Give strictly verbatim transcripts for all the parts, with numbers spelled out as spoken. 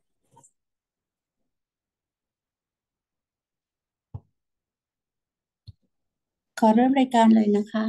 ขอเริ่มรายการเลยนะคะ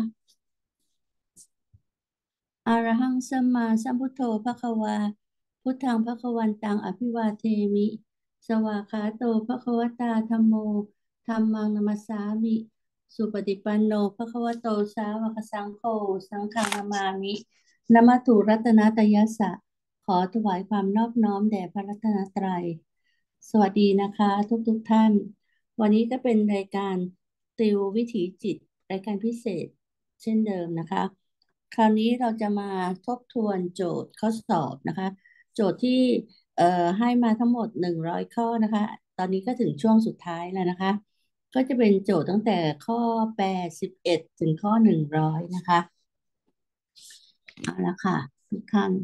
อะระหังสัมมาสัมพุทโธภควาพุทธังภควันตังอภิวาเทมิสวากขาโตภควตาธัมโมธัมมังนัมสสามิสุปฏิปันโนภควโตสาวกสังโฆสังฆังนามามินะมัตถุรัตนตยัสสะขอถวายความนอบน้อมแด่พระรัตนตรัยสวัสดีนะคะทุกทุกท่านวันนี้ก็เป็นรายการติววิถีจิตรายการพิเศษเช่นเดิมนะคะ คราวนี้เราจะมาทบทวนโจทย์ข้อสอบนะคะโจทย์ที่เอ่อให้มาทั้งหมดหนึ่งร้อยข้อนะคะตอนนี้ก็ถึงช่วงสุดท้ายแล้วนะคะก็จะเป็นโจทย์ตั้งแต่ข้อแปดสิบเอ็ดถึงข้อหนึ่งร้อยนะคะเอาละค่ะทุกท่าน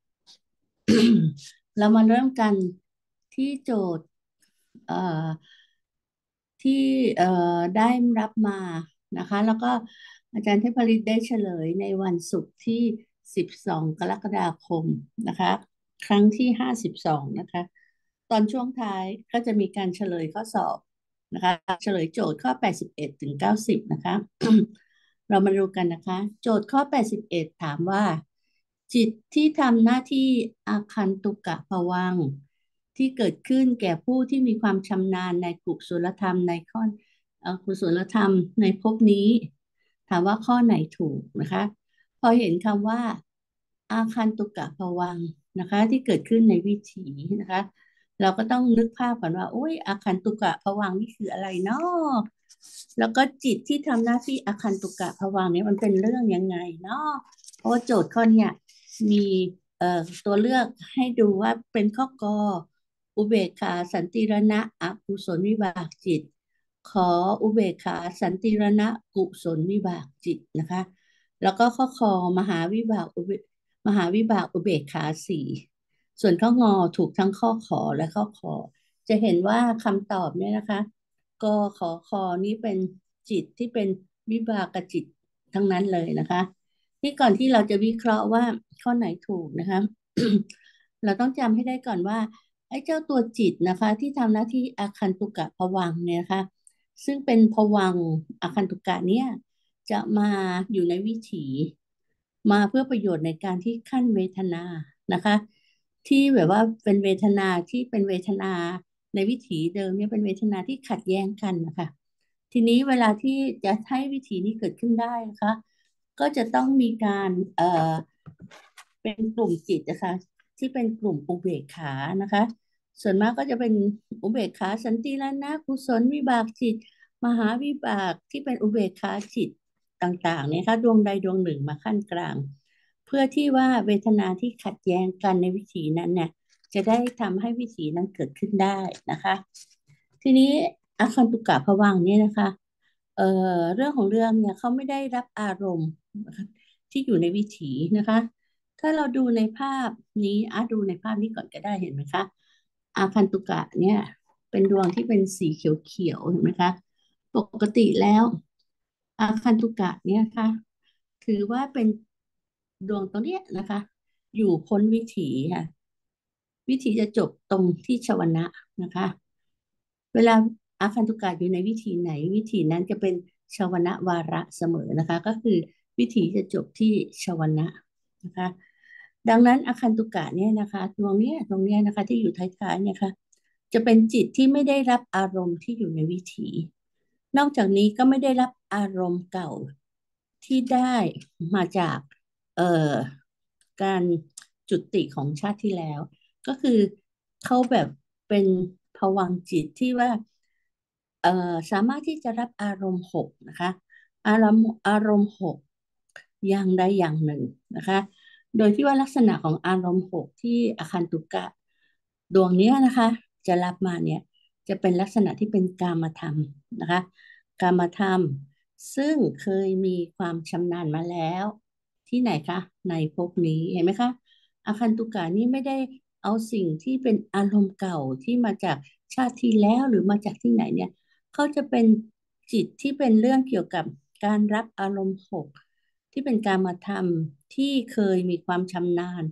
เรามาเริ่มกันที่โจทย์เอ่อที่เอ่อได้รับมานะคะแล้วก็อาจารย์เทพฤทธิ์ได้เฉลยในวันศุกร์ที่สิบสองกรกฎาคมนะคะครั้งที่ห้าสิบสองนะคะตอนช่วงท้ายก็จะมีการเฉลยข้อสอบนะคะเฉลยโจทย์ข้อแปดสิบเอ็ดถึงเก้าสิบนะคะเรามาดูกันนะคะโจทย์ข้อแปดสิบเอ็ดถามว่าจิตที่ทำหน้าที่อาคันตุกะภวังค์ ที่เกิดขึ้นแก่ผู้ที่มีความชำนาญในกุศลธรรมในข้อเอ่อกุศลธรรมในภพนี้ถามว่าข้อไหนถูกนะคะพอเห็นคำว่าอาคันตุกะภวังค์นะคะที่เกิดขึ้นในวิถีนะคะเราก็ต้องนึกภาพก่อนว่าโอ้ยอาคันตุกะภวังค์นี่คืออะไรเนาะแล้วก็จิตที่ทำหน้าที่อาคันตุกะภวังค์เนี่ยมันเป็นเรื่องยังไงเนาะเพราะว่าโจทย์ข้อเนี่ยมีเอ่อตัวเลือกให้ดูว่าเป็นข้อกอ อุเบกขาสันติรณะอกุศลวิบากจิตขออุเบกขาสันติรณะกุศลวิบากจิตนะคะแล้วก็ข้อคอมหาวิบากอุเบมหาวิบากอุเบกขาสี่ส่วนข้องอถูกทั้งข้อขอและข้อคอจะเห็นว่าคำตอบเนี่ยนะคะกขอคอนี้เป็นจิตที่เป็นวิบากจิตทั้งนั้นเลยนะคะที่ก่อนที่เราจะวิเคราะห์ว่าข้อไหนถูกนะคะเราต้องจำให้ได้ก่อนว่า ไอ้เจ้าตัวจิตนะคะที่ทำหน้าที่อาคันตุกะภวังค์เนี่ยนะคะซึ่งเป็นภวังค์อาคันตุกะเนี่ยจะมาอยู่ในวิถีมาเพื่อประโยชน์ในการที่ขั้นเวทนานะคะที่แบบว่าเป็นเวทนาที่เป็นเวทนาในวิถีเดิมเนี่ยเป็นเวทนาที่ขัดแย้งกันนะคะทีนี้เวลาที่จะให้วิถีนี้เกิดขึ้นได้นะคะก็จะต้องมีการเอ่อเป็นกลุ่มจิตนะคะ ที่เป็นกลุ่มอุเบกขานะคะส่วนมากก็จะเป็นอุเบกขาสันติรณะกุศลวิบากจิตมหาวิบากที่เป็นอุเบกขาจิตต่างๆเนี่ยค่ะดวงใดดวงหนึ่งมาขั้นกลางเพื่อที่ว่าเวทนาที่ขัดแย้งกันในวิถีนั้นเนี่ยจะได้ทำให้วิถีนั้นเกิดขึ้นได้นะคะทีนี้อาคันตุกะภวังค์เนี่ยนะคะเอ่อเรื่องของเรื่องเนี่ยเขาไม่ได้รับอารมณ์นะคะที่อยู่ในวิถีนะคะ ถ้าเราดูในภาพนี้อ่ะดูในภาพนี้ก่อนก็ได้เห็นไหมคะอาคันตุกะเนี่ยเป็นดวงที่เป็นสีเขียวๆเห็นไหมคะปกติแล้วอาคันตุกะเนี่ยค่ะถือว่าเป็นดวงตรงเนี้ยนะคะอยู่พ้นวิถีค่ะวิถีจะจบตรงที่ชวนะนะคะเวลาอาคันตุกะอยู่ในวิถีไหนวิถีนั้นจะเป็นชวนะวาระเสมอนะคะก็คือวิถีจะจบที่ชวนะนะคะ ดังนั้นอาคันตุกะเนี่ยนะคะตรงเนี้ยตรงเนี้ยนะคะที่อยู่ท้ายๆเนี่ยค่ะจะเป็นจิตที่ไม่ได้รับอารมณ์ที่อยู่ในวิถีนอกจากนี้ก็ไม่ได้รับอารมณ์เก่าที่ได้มาจากเอ่อการจุติของชาติที่แล้วก็คือเขาแบบเป็นภวังค์จิตที่ว่าเอ่อสามารถที่จะรับอารมณ์หกนะคะอารมณ์อารมณ์หกอย่างใดอย่างหนึ่งนะคะ โดยที่ว่าลักษณะของอารมณ์หกที่อาคันตุกะดวงเนี้ยนะคะจะรับมาเนี่ยจะเป็นลักษณะที่เป็นกามธรรมนะคะกามธรรมซึ่งเคยมีความชำนาญมาแล้วที่ไหนคะในภพนี้เห็นไหมคะอาคันตุกะนี่ไม่ได้เอาสิ่งที่เป็นอารมณ์เก่าที่มาจากชาติที่แล้วหรือมาจากที่ไหนเนี่ยเขาจะเป็นจิตที่เป็นเรื่องเกี่ยวกับการรับอารมณ์หก ที่เป็นการมาทำที่เคยมีความชำนาญ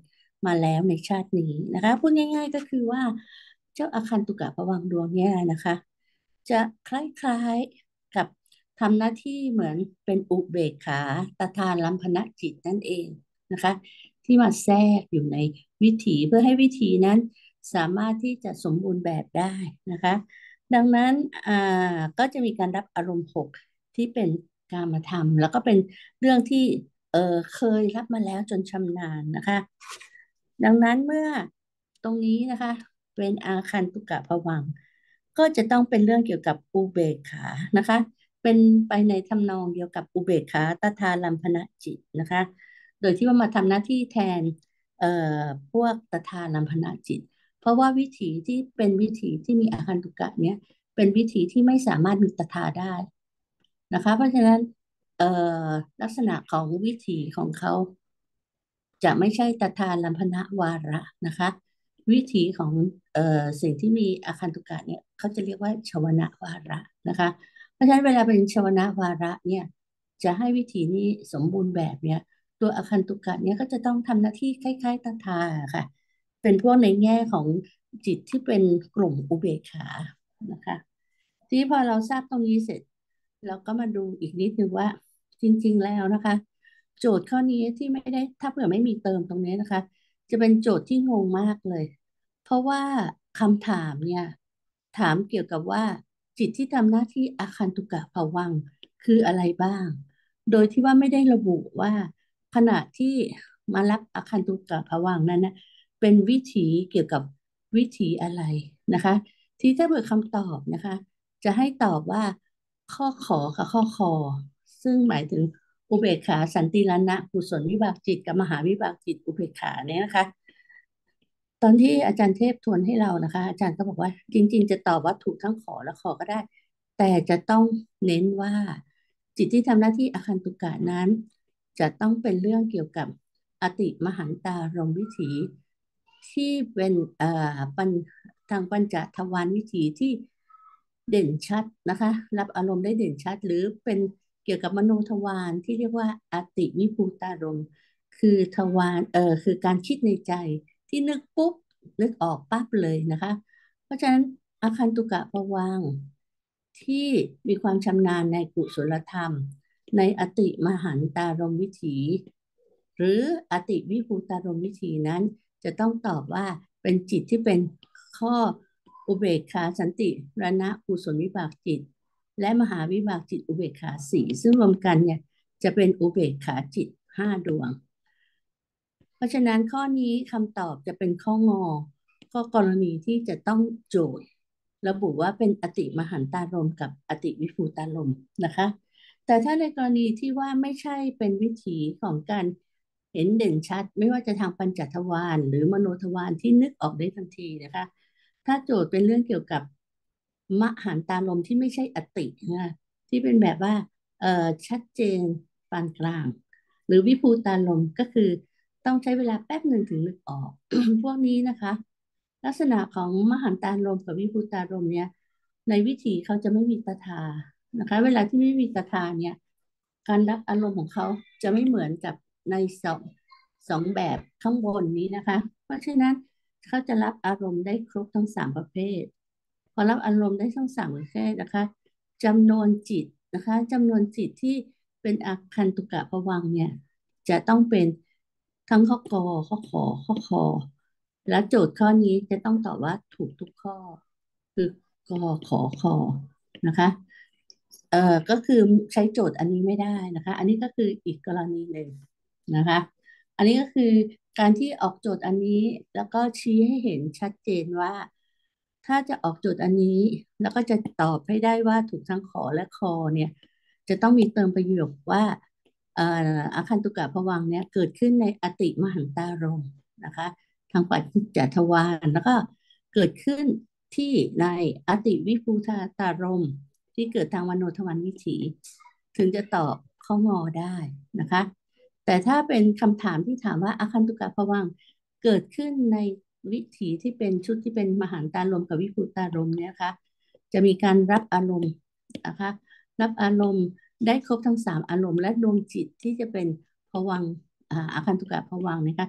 มาแล้วในชาตินี้นะคะพูดง่ายๆก็คือว่าเจ้าอาคันตุกะภวังค์ดวงเนี้ยนะคะจะคล้ายๆกับทำหน้าที่เหมือนเป็นอุเบกขาตทานลัมพนจิตนั่นเองนะคะที่มาแทรกอยู่ในวิถีเพื่อให้วิถีนั้นสามารถที่จะสมบูรณ์แบบได้นะคะดังนั้นอ่าก็จะมีการรับอารมณ์หกที่เป็นกามธรรมแล้วก็เป็นเรื่องที่เออเคยรับมาแล้วจนชำนาญนะคะดังนั้นเมื่อตรงนี้นะคะเป็นอาคันตุกะภวังค์ก็จะต้องเป็นเรื่องเกี่ยวกับอุเบกขานะคะเป็นไปในทำนองเดียวกับอุเบกขาตถาลัมพนจิตนะคะโดยที่ว่ามาทำหน้าที่แทนเอ่อพวกตถาลัมพนจิตเพราะว่าวิถีที่เป็นวิถีที่มีอาคันตุกะเนี้ยเป็นวิถีที่ไม่สามารถมีตถาได้นะคะเพราะฉะนั้นเอ่อลักษณะของวิถีของเขา จะไม่ใช่ตถาลัมพนะวาระนะคะวิถีของเอ่อสิ่งที่มีอาคันตุกะเนี่ยเขาจะเรียกว่าชวนะวาระนะคะเพราะฉะนั้นเวลาเป็นชวนะวาระเนี่ยจะให้วิถีนี้สมบูรณ์แบบเนี่ยตัวอาคันตุกะเนี่ยก็จะต้องทำหน้าที่คล้ายๆตถาค่ะเป็นพวกในแง่ของจิตที่เป็นกลุ่มอุเบกขานะคะทีนี้พอเราทราบตรงนี้เสร็จเราก็มาดูอีกนิดนึงว่าจริงๆแล้วนะคะ โจทย์ข้อนี้ที่ไม่ได้ถ้าเผื่อไม่มีเติมตรงนี้นะคะจะเป็นโจทย์ที่งงมากเลยเพราะว่าคำถามเนี่ยถามเกี่ยวกับว่าจิตที่ทำหน้าที่อาคันตุกะภวังค์คืออะไรบ้างโดยที่ว่าไม่ได้ระบุว่าขณะที่มารับอาคันตุกะภวังค์นั้นนะเป็นวิถีเกี่ยวกับวิถีอะไรนะคะที่ถ้าเผื่อคำตอบนะคะจะให้ตอบว่าข้อขอกับข้อคอซึ่งหมายถึง อุเบกขาสันติรณะกุศลวิบากจิตกับมหาวิบากจิตอุเบกขาเนี่ยนะคะตอนที่อาจารย์เทพทวนให้เรานะคะอาจารย์ก็บอกว่าจริงๆจะตอบว่าถูกทั้งขอและขอก็ได้แต่จะต้องเน้นว่าจิตที่ทำหน้าที่อคันตุกะนั้นจะต้องเป็นเรื่องเกี่ยวกับอติมหันตารมวิถีที่เป็นเอ่อปัญทางปัญจทวารวิถีที่เด่นชัดนะคะรับอารมณ์ได้เด่นชัดหรือเป็น เกี่ยวกับมโนทวารที่เรียกว่าอติวิภูตารมณ์คือทวารเออคือการคิดในใจที่นึกปุ๊บนึกออกปั๊บเลยนะคะเพราะฉะนั้นอาคันตุกะภวังค์ที่มีความชำนาญในกุศลธรรมในอติมหันตารมวิถีหรืออติวิภูตารมวิถีนั้นจะต้องตอบว่าเป็นจิตที่เป็นข้ออุเบกขาสันติรณะกุศลวิบากจิต และมหาวิบากจิตอุเบกขาสี่ซึ่งรวมกันเนี่ยจะเป็นอุเบกขาจิตห้าดวงเพราะฉะนั้นข้อนี้คำตอบจะเป็นข้องอก็กรณีที่จะต้องโจทย์ระบุว่าเป็นอติมหันตารมณ์กับอติวิภูตารมณ์นะคะแต่ถ้าในกรณีที่ว่าไม่ใช่เป็นวิถีของการเห็นเด่นชัดไม่ว่าจะทางปัญจทวารหรือมโนทวารที่นึกออกได้ทันทีนะคะถ้าโจทย์เป็นเรื่องเกี่ยวกับมหันตารมณ์ที่ไม่ใช่อตินะที่เป็นแบบว่าเอ่อชัดเจนปานกลางหรือวิภูตารมณ์ก็คือต้องใช้เวลาแป๊บหนึ่งถึงนึกออก พวกนี้นะคะลักษณะของมหันตารมณ์กับวิภูตารมณ์เนี่ยในวิถีเขาจะไม่มีตถานะคะเวลาที่ไม่มีตถาเนี่ยการรับอารมณ์ของเขาจะไม่เหมือนกับในสองสองแบบข้างบนนี้นะคะเพราะฉะนั้นเขาจะรับอารมณ์ได้ครบทั้งสามประเภทพอรับอารมณ์ได้ทั้งสามประเภทนะคะจำนวนจิตนะคะจำนวนจิตที่เป็นอาคันตุกะภวังค์เนี่ยจะต้องเป็นทั้งข้อกอข้อขอข้อคอ และโจทย์ข้อนี้จะต้องตอบว่าถูกทุกข้อคือกอขอคอนะคะเอ่อก็คือใช้โจทย์อันนี้ไม่ได้นะคะอันนี้ก็คืออีกกรณีหนึ่งนะคะอันนี้ก็คือการที่ออกโจทย์อันนี้แล้วก็ชี้ให้เห็นชัดเจนว่าถ้าจะออกโจทย์อันนี้แล้วก็จะตอบให้ได้ว่าถูกทั้งขอและคอเนี่ยจะต้องมีเติมประโยคว่าเอ่ออาคันตุกะภวังค์เนี่ยเกิดขึ้นในอติมหันตารมณ์นะคะ ทางปัจจัทวารแล้วก็เกิดขึ้นที่ในอติวิภูธาตารมณ์ที่เกิดทางมโนทวารวิถีถึงจะตอบข้องอได้นะคะแต่ถ้าเป็นคำถามที่ถามว่าอาคันตุกะภวังค์เกิดขึ้นในวิถีที่เป็นชุดที่เป็นมหันตารมณ์กับวิภูตารมณ์เนี่ยนะคะจะมีการรับอารมณ์นะคะรับอารมณ์ได้ครบทั้งสามอารมณ์และดวงจิตที่จะเป็นภวังค์อาอาคันตุกะภวังค์นะคะ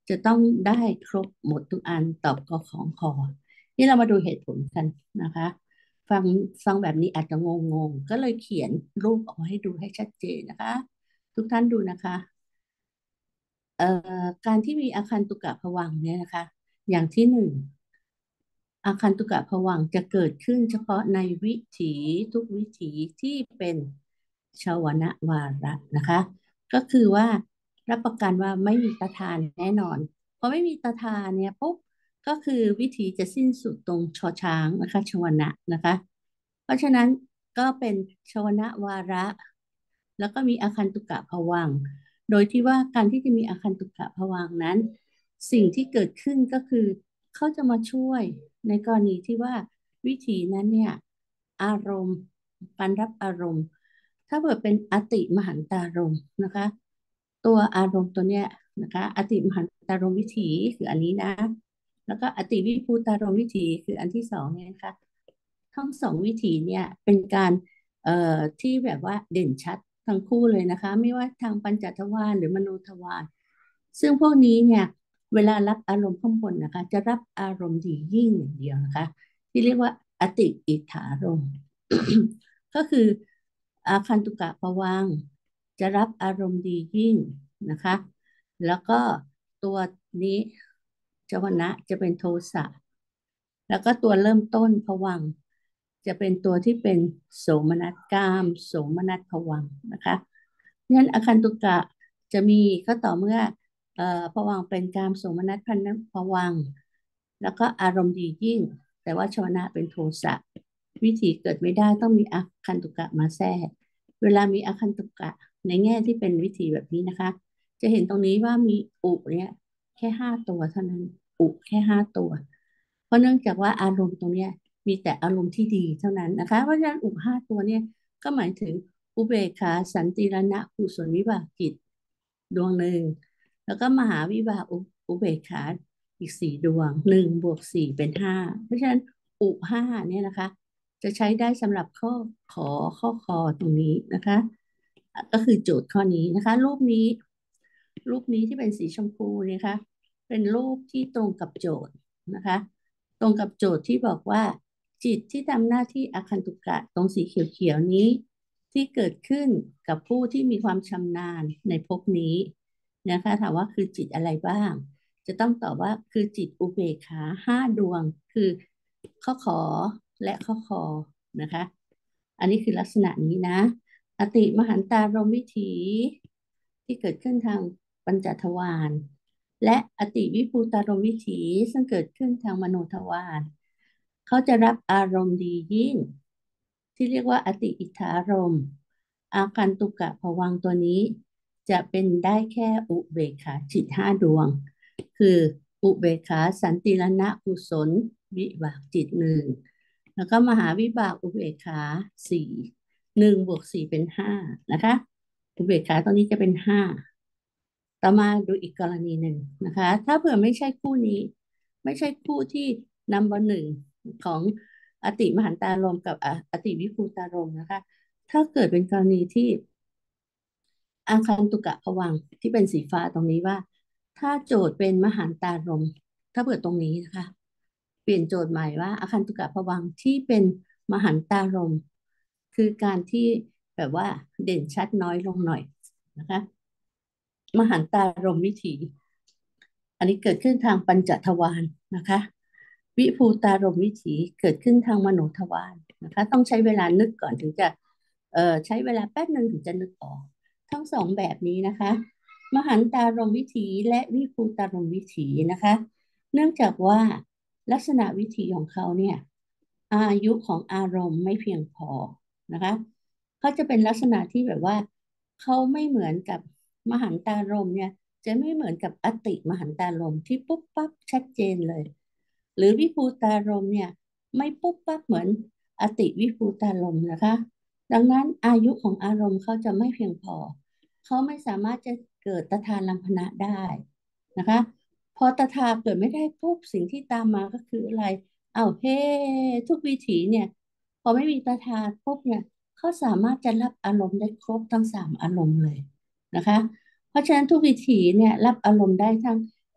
จะต้องได้ครบหมดทุกอันตอบกอของคอนี่เรามาดูเหตุผลกันนะคะฟังฟังแบบนี้อาจจะงงๆก็เลยเขียนรูปออกมาให้ดูให้ชัดเจนนะคะทุกท่านดูนะคะเอ่อการที่มีอาคันตุกะภวังค์เนี่ยนะคะอย่างที่หนึ่ง อาคันตุกะภวังค์จะเกิดขึ้นเฉพาะในวิถีทุกวิถีที่เป็นชาวนะวาระนะคะก็คือว่ารับประกันว่าไม่มีตาทานแน่นอนพอไม่มีตาทานเนี่ยปุ๊บก็คือวิถีจะสิ้นสุดตรงชอช้างนะคะชวนะนะคะเพราะฉะนั้นก็เป็นชวนะวาระแล้วก็มีอาคันตุกะภวังค์โดยที่ว่าการที่จะมีอาคันตุกะภวังค์นั้นสิ่งที่เกิดขึ้นก็คือ เขาจะมาช่วยในกรณีที่ว่าวิธีนั้นเนี่ยอารมณ์การรับอารมณ์ถ้าเกิดเป็นอติมหันตารมณ์นะคะตัวอารมณ์ตัวเนี้ยนะคะอติมหันตารมณ์วิถีคืออันนี้นะแล้วก็อติวิภูตารมณ์วิถีคืออันที่สองเนี่ยนะคะทั้งสองวิถีเนี่ยเป็นการเอ่อที่แบบว่าเด่นชัดทั้งคู่เลยนะคะไม่ว่าทางปัญจทวารหรือมโนทวารซึ่งพวกนี้เนี่ย เวลารับอารมณ์ข้างบนนะคะจะรับอารมณ์ดียิ่งอย่างเดียวนะคะที่เรียกว่าอติอิทธารมณ์ก็คืออาคันตุกะภวังค์จะรับอารมณ์ดียิ่งนะคะแล้วก็ตัวนี้จวนะจะเป็นโทสะแล้วก็ตัวเริ่มต้นภวังค์จะเป็นตัวที่เป็นโสมนัสกามโสมนัสภวังค์นะคะงั้นอาคันตุกะจะมีก็ต่อเมื่อ เอ่อภวังค์เป็นกามโสมนัสพันธภวังค์แล้วก็อารมณ์ดียิ่งแต่ว่าชวนะเป็นโทสะวิถีเกิดไม่ได้ต้องมีอาคันตุกะมาแทรกเวลามีอาคันตุกะในแง่ที่เป็นวิถีแบบนี้นะคะจะเห็นตรงนี้ว่ามีอุเนี่ยแค่ห้าตัวเท่านั้นอุแค่ห้าตัวเพราะเนื่องจากว่าอารมณ์ตรงเนี้ยมีแต่อารมณ์ที่ดีเท่านั้นนะคะเพราะฉะนั้นอุห้าตัวเนี่ยก็หมายถึงอุเบกขาสันติรณะกุศลวิบากจิตดวงหนึ่ง แล้วก็มหาวิบากอุอุเบกขาอีกสี่ดวงหนึ่งบวกสี่เป็นห้าเพราะฉะนั้นอุห้าเนี่ยนะคะจะใช้ได้สำหรับข้อขอข้อคอตรงนี้นะคะก็คือโจทย์ข้อนี้นะคะรูปนี้รูปนี้ที่เป็นสีชมพูเนี่ยคะเป็นรูปที่ตรงกับโจทย์นะคะตรงกับโจทย์ที่บอกว่าจิตที่ทำหน้าที่อาคันตุกะตรงสีเขียวๆนี้ที่เกิดขึ้นกับผู้ที่มีความชำนาญในภพนี้ นะคะถามว่าคือจิตอะไรบ้าง จะต้องตอบว่าคือจิตอุเบกขาห้าดวงคือข้อขอและข้อคอนะคะอันนี้คือลักษณะนี้นะอติมหันตารมวิถีที่เกิดขึ้นทางปัญจทวารและอติวิภูตารมวิถีซึ่งเกิดขึ้นทางมโนทวารเขาจะรับอารมณ์ดียิ่งที่เรียกว่าอติอิทธารมณ์อาการตุกะภวังค์ตัวนี้ จะเป็นได้แค่อุเบกขาจิตห้าดวง คืออุเบกขาสันติรณะกุศลวิบากจิตหนึ่ง แล้วก็มหาวิบากอุเบกขาสี่หนึ่งบวกสี่เป็นห้านะคะอุเบกขาตรงนี้จะเป็นห้าต่อมาดูอีกกรณีหนึ่งนะคะถ้าเผื่อไม่ใช่คู่นี้ไม่ใช่คู่ที่นัมเบอร์หนึ่งของอติมหันตารมกับอติวิภูตารมนะคะถ้าเกิดเป็นกรณีที่ อาคันตุกะภวังค์ที่เป็นสีฟ้าตรงนี้ว่าถ้าโจทย์เป็นมหันตารมถ้าเปิดตรงนี้นะคะเปลี่ยนโจทย์ใหม่ว่าอาคันตุกะภวังค์ที่เป็นมหันตารมคือการที่แบบว่าเด่นชัดน้อยลงหน่อยนะคะมหันตารมวิถีอันนี้เกิดขึ้นทางปัญจทวารนะคะวิภูตารมวิถีเกิดขึ้นทางมโนทวารนะคะต้องใช้เวลานึกก่อนถึงจะเอ่อใช้เวลาแป๊บหนึ่งถึงจะนึกออก ทั้งสองแบบนี้นะคะมหันตารมวิถีและวิภูตารมวิถีนะคะเนื่องจากว่าลักษณะวิถีของเขาเนี่ยอายุของอารมณ์ไม่เพียงพอนะคะเขาจะเป็นลักษณะที่แบบว่าเขาไม่เหมือนกับมหันตารมเนี่ยจะไม่เหมือนกับอติมหันตารมที่ปุ๊บปั๊บชัดเจนเลยหรือวิภูตารมเนี่ยไม่ปุ๊บปั๊บเหมือนอติวิภูตารมนะคะดังนั้นอายุของอารมณ์เขาจะไม่เพียงพอ เขาไม่สามารถจะเกิดตถาลัมพนะได้นะคะพอตถาเกิดไม่ได้ปุ๊บสิ่งที่ตามมาก็คืออะไรเอาเฮ้ทุกวิถีเนี่ยพอไม่มีตถาปุ๊บเนี่ยเขาสามารถจะรับอารมณ์ได้ครบทั้งสามอารมณ์เลยนะคะเพราะฉะนั้นทุกวิถีเนี่ยรับอารมณ์ได้ทั้ง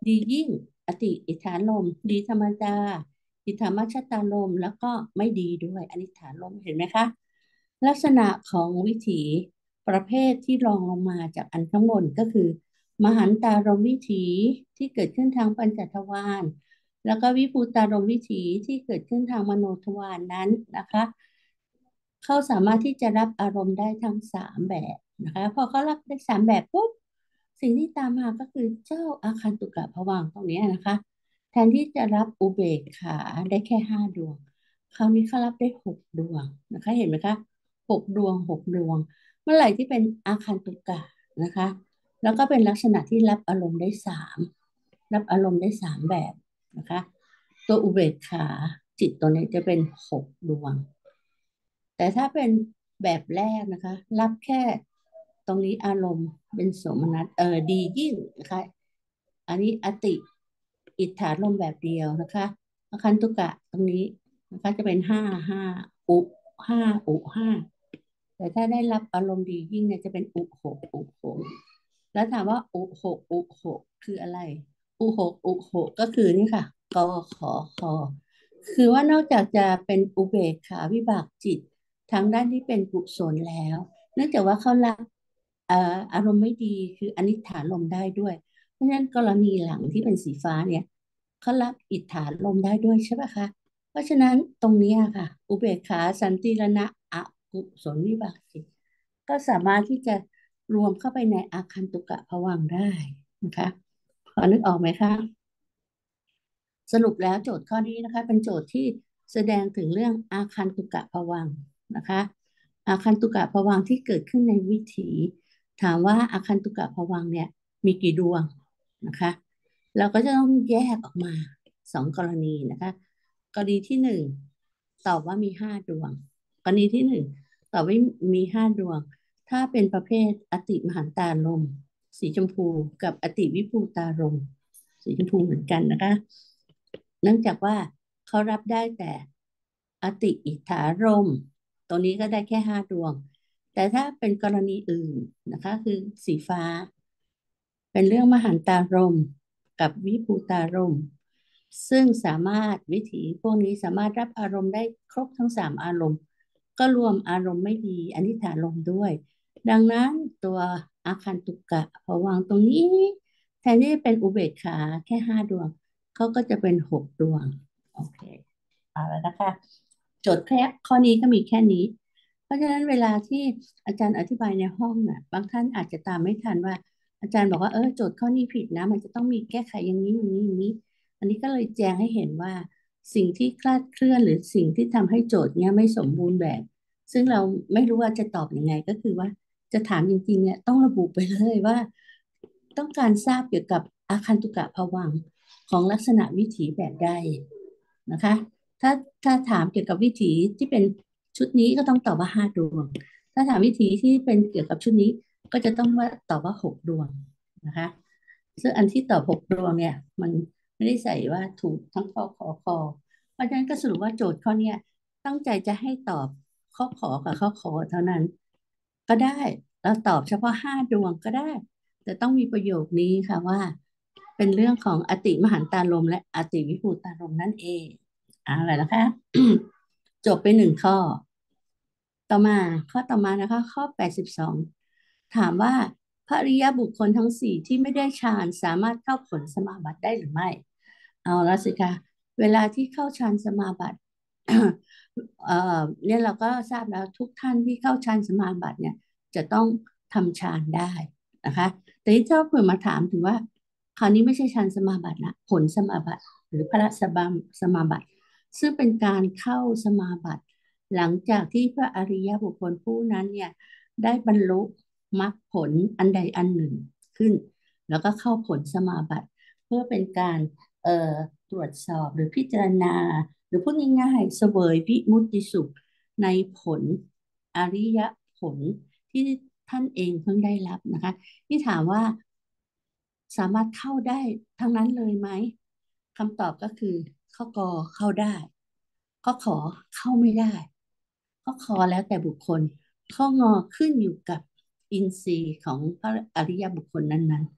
ดียิ่งอติอิทธานลมดีธรรมดาอิทธามัชฌตารมแล้วก็ไม่ดีด้วยอนิจฐานลมเห็นไหมคะลักษณะของวิถีประเภทที่รองลงมาจากอันข้างบนก็คือมหันตารมวิถีที่เกิดขึ้นทางปัญจทวารแล้วก็วิภูตารมวิถีที่เกิดขึ้นทางมโนทวารนนั้นนะคะเขาสามารถที่จะรับอารมณ์ได้ทั้งสามแบบนะคะพอเขารับได้สามแบบปุ๊บสิ่งที่ตามมาก็คือเจ้าอาคันตุกะภวังค์ตรงนี้นะคะแทนที่จะรับอุเบกขาได้แค่ห้าดวงคราวนี้เขารับได้หกดวงนะคะเห็นไหมคะหกดวงหกดวงเมื่อไหร่ที่เป็นอาคันตุกะนะคะแล้วก็เป็นลักษณะที่รับอารมณ์ได้สามรับอารมณ์ได้สามแบบนะคะตัวอุเบกขาจิตตัวนี้จะเป็นหกดวง แต่ถ้าเป็นแบบแรกนะคะรับแค่ตรงนี้อารมณ์เป็นโสมนัสเออดียิ่งนะคะอันนี้อติอิทธานลมแบบเดียวนะคะอาคันตุกะตรงนี้นะคะจะเป็นห้าห้าอุห้าอุห้าแต่ถ้าได้รับอารมณ์ดียิ่งเนี่ยจะเป็นอุหกอุหกแล้วถามว่าอุหกอุหกคืออะไรอุหกอุหกก็คือนี่ค่ะกขอคอคือว่านอกจากจะเป็นอุเบกขาวิบากจิต ทางด้านที่เป็นกุศลแล้วเนื่องจากว่าเขาละเอ่ออารมณ์ไม่ดีคืออนิจฐานลมได้ด้วยเพราะฉะนั้นกรณีหลังที่เป็นสีฟ้าเนี่ยเขารับอิทธานลมได้ด้วยใช่ไหมคะเพราะฉะนั้นตรงนี้ค่ะอุเบกขาสันติรณะอกุศลวิบากจิตก็สามารถที่จะรวมเข้าไปในอาคันตุกะภวังค์ได้นะคะพอนึกออกไหมคะ สรุปแล้วโจทย์ข้อนี้นะคะเป็นโจทย์ที่แสดงถึงเรื่องอาคันตุกะภวังค์นะคะอาคันตุกะภวังค์ที่เกิดขึ้นในวิถีถามว่าอาคันตุกะภวังค์เนี่ยมีกี่ดวงนะคะเราก็จะต้องแยกออกมาสองกรณีนะคะกรณีที่หนึ่งตอบว่ามีห้าดวงกรณีที่หนึ่งตอบว่ามีห้าดวงถ้าเป็นประเภทอติมหันตารมณ์สีชมพูกับอติวิภูตารมณ์สีชมพูเหมือนกันนะคะ เนื่องจากว่าเขารับได้แต่อติอิทธารมณ์ตรงนี้ก็ได้แค่ห้าดวง แต่ถ้าเป็นกรณีอื่นนะคะคือสีฟ้าเป็นเรื่องมหันตารมณ์กับวิภูตารมณ์ซึ่งสามารถวิถีพวกนี้สามารถรับอารมณ์ได้ครบทั้งสามอารมณ์ก็รวมอารมณ์ไม่ดีอนิจฐานลมณ์ด้วยดังนั้นตัวอาคันตุกะพอวางตรงนี้แทนที่จะเป็นอุเบกขาแค่ห้าดวง เขาก็จะเป็นหกดวงโอเคเอาแล้วนะคะโจทย์แค่ข้อนี้ก็มีแค่นี้เพราะฉะนั้นเวลาที่อาจารย์อธิบายในห้องน่ะบางท่านอาจจะตามไม่ทันว่าอาจารย์บอกว่าเออโจทย์ข้อนี้ผิดนะมันจะต้องมีแก้ไขอย่างนี้อย่างนี้อย่างนี้อันนี้ก็เลยแจงให้เห็นว่าสิ่งที่คลาดเคลื่อนหรือสิ่งที่ทำให้โจทย์เนี้ยไม่สมบูรณ์แบบซึ่งเราไม่รู้ว่าจะตอบยังไงก็คือว่าจะถามจริงๆเนี่ยต้องระบุไปเลยว่าต้องการทราบเกี่ยวกับอาคันตุกะภวังค์ ของลักษณะวิถีแบบใดนะคะถ้าถ้าถามเกี่ยวกับวิถีที่เป็นชุดนี้ก็ต้องตอบว่าห้าดวงถ้าถามวิถีที่เป็นเกี่ยวกับชุดนี้ก็จะต้องว่าตอบว่าหกดวงนะคะซึ่งอันที่ตอบหกดวงเนี่ยมันไม่ได้ใส่ว่าถูกทั้งข้อขอคอเพราะฉะนั้นก็สรุปว่าโจทย์ข้อเนี้ยตั้งใจจะให้ตอบข้อขอกับข้อขอเท่านั้นก็ได้เราตอบเฉพาะห้าดวงก็ได้แต่ต้องมีประโยคนี้ค่ะว่า เป็นเรื่องของอติมหันตารมณ์และอติวิภูตารมณ์นั่นเองเอะไรนะคะจบไปหนึ่งข้อต่อมาข้อต่อมานะคะข้อแปดสิบสองถามว่าพระอริยบุคคลทั้งสี่ที่ไม่ได้ฌานสามารถเข้าผลสมาบัติได้หรือไม่เอาละสิคะเวลาที่เข้าฌานสมาบัติเอ่อเนี่ยเราก็ทราบแล้วทุกท่านที่เข้าฌานสมาบัติเนี่ยจะต้องทำฌานได้นะคะแต่ที่เจ้าเผื่อมาถามถึงว่า คราวนี้ไม่ใช่ฌานสมาบัติละผลสมาบัติหรือพระสบามสมาบัติซึ่งเป็นการเข้าสมาบัติหลังจากที่พระอริยบุคคลผู้นั้นเนี่ยได้บรรลุมรรคผลอันใดอันหนึ่งขึ้นแล้วก็เข้าผลสมาบัติเพื่อเป็นการเอ่อตรวจสอบหรือพิจารณาหรือพูดง่ายๆเสวยวิมุตติสุขในผลอริยผลที่ท่านเองเพิ่งได้รับนะคะที่ถามว่า สามารถเข้าได้ทั้งนั้นเลยไหมคำตอบก็คือข้อกอเข้าได้ข้อขอเข้าไม่ได้ข้อคอแล้วแต่บุคคลข้องอขึ้นอยู่กับอินทรีย์ของพระอริยบุคคลนั้น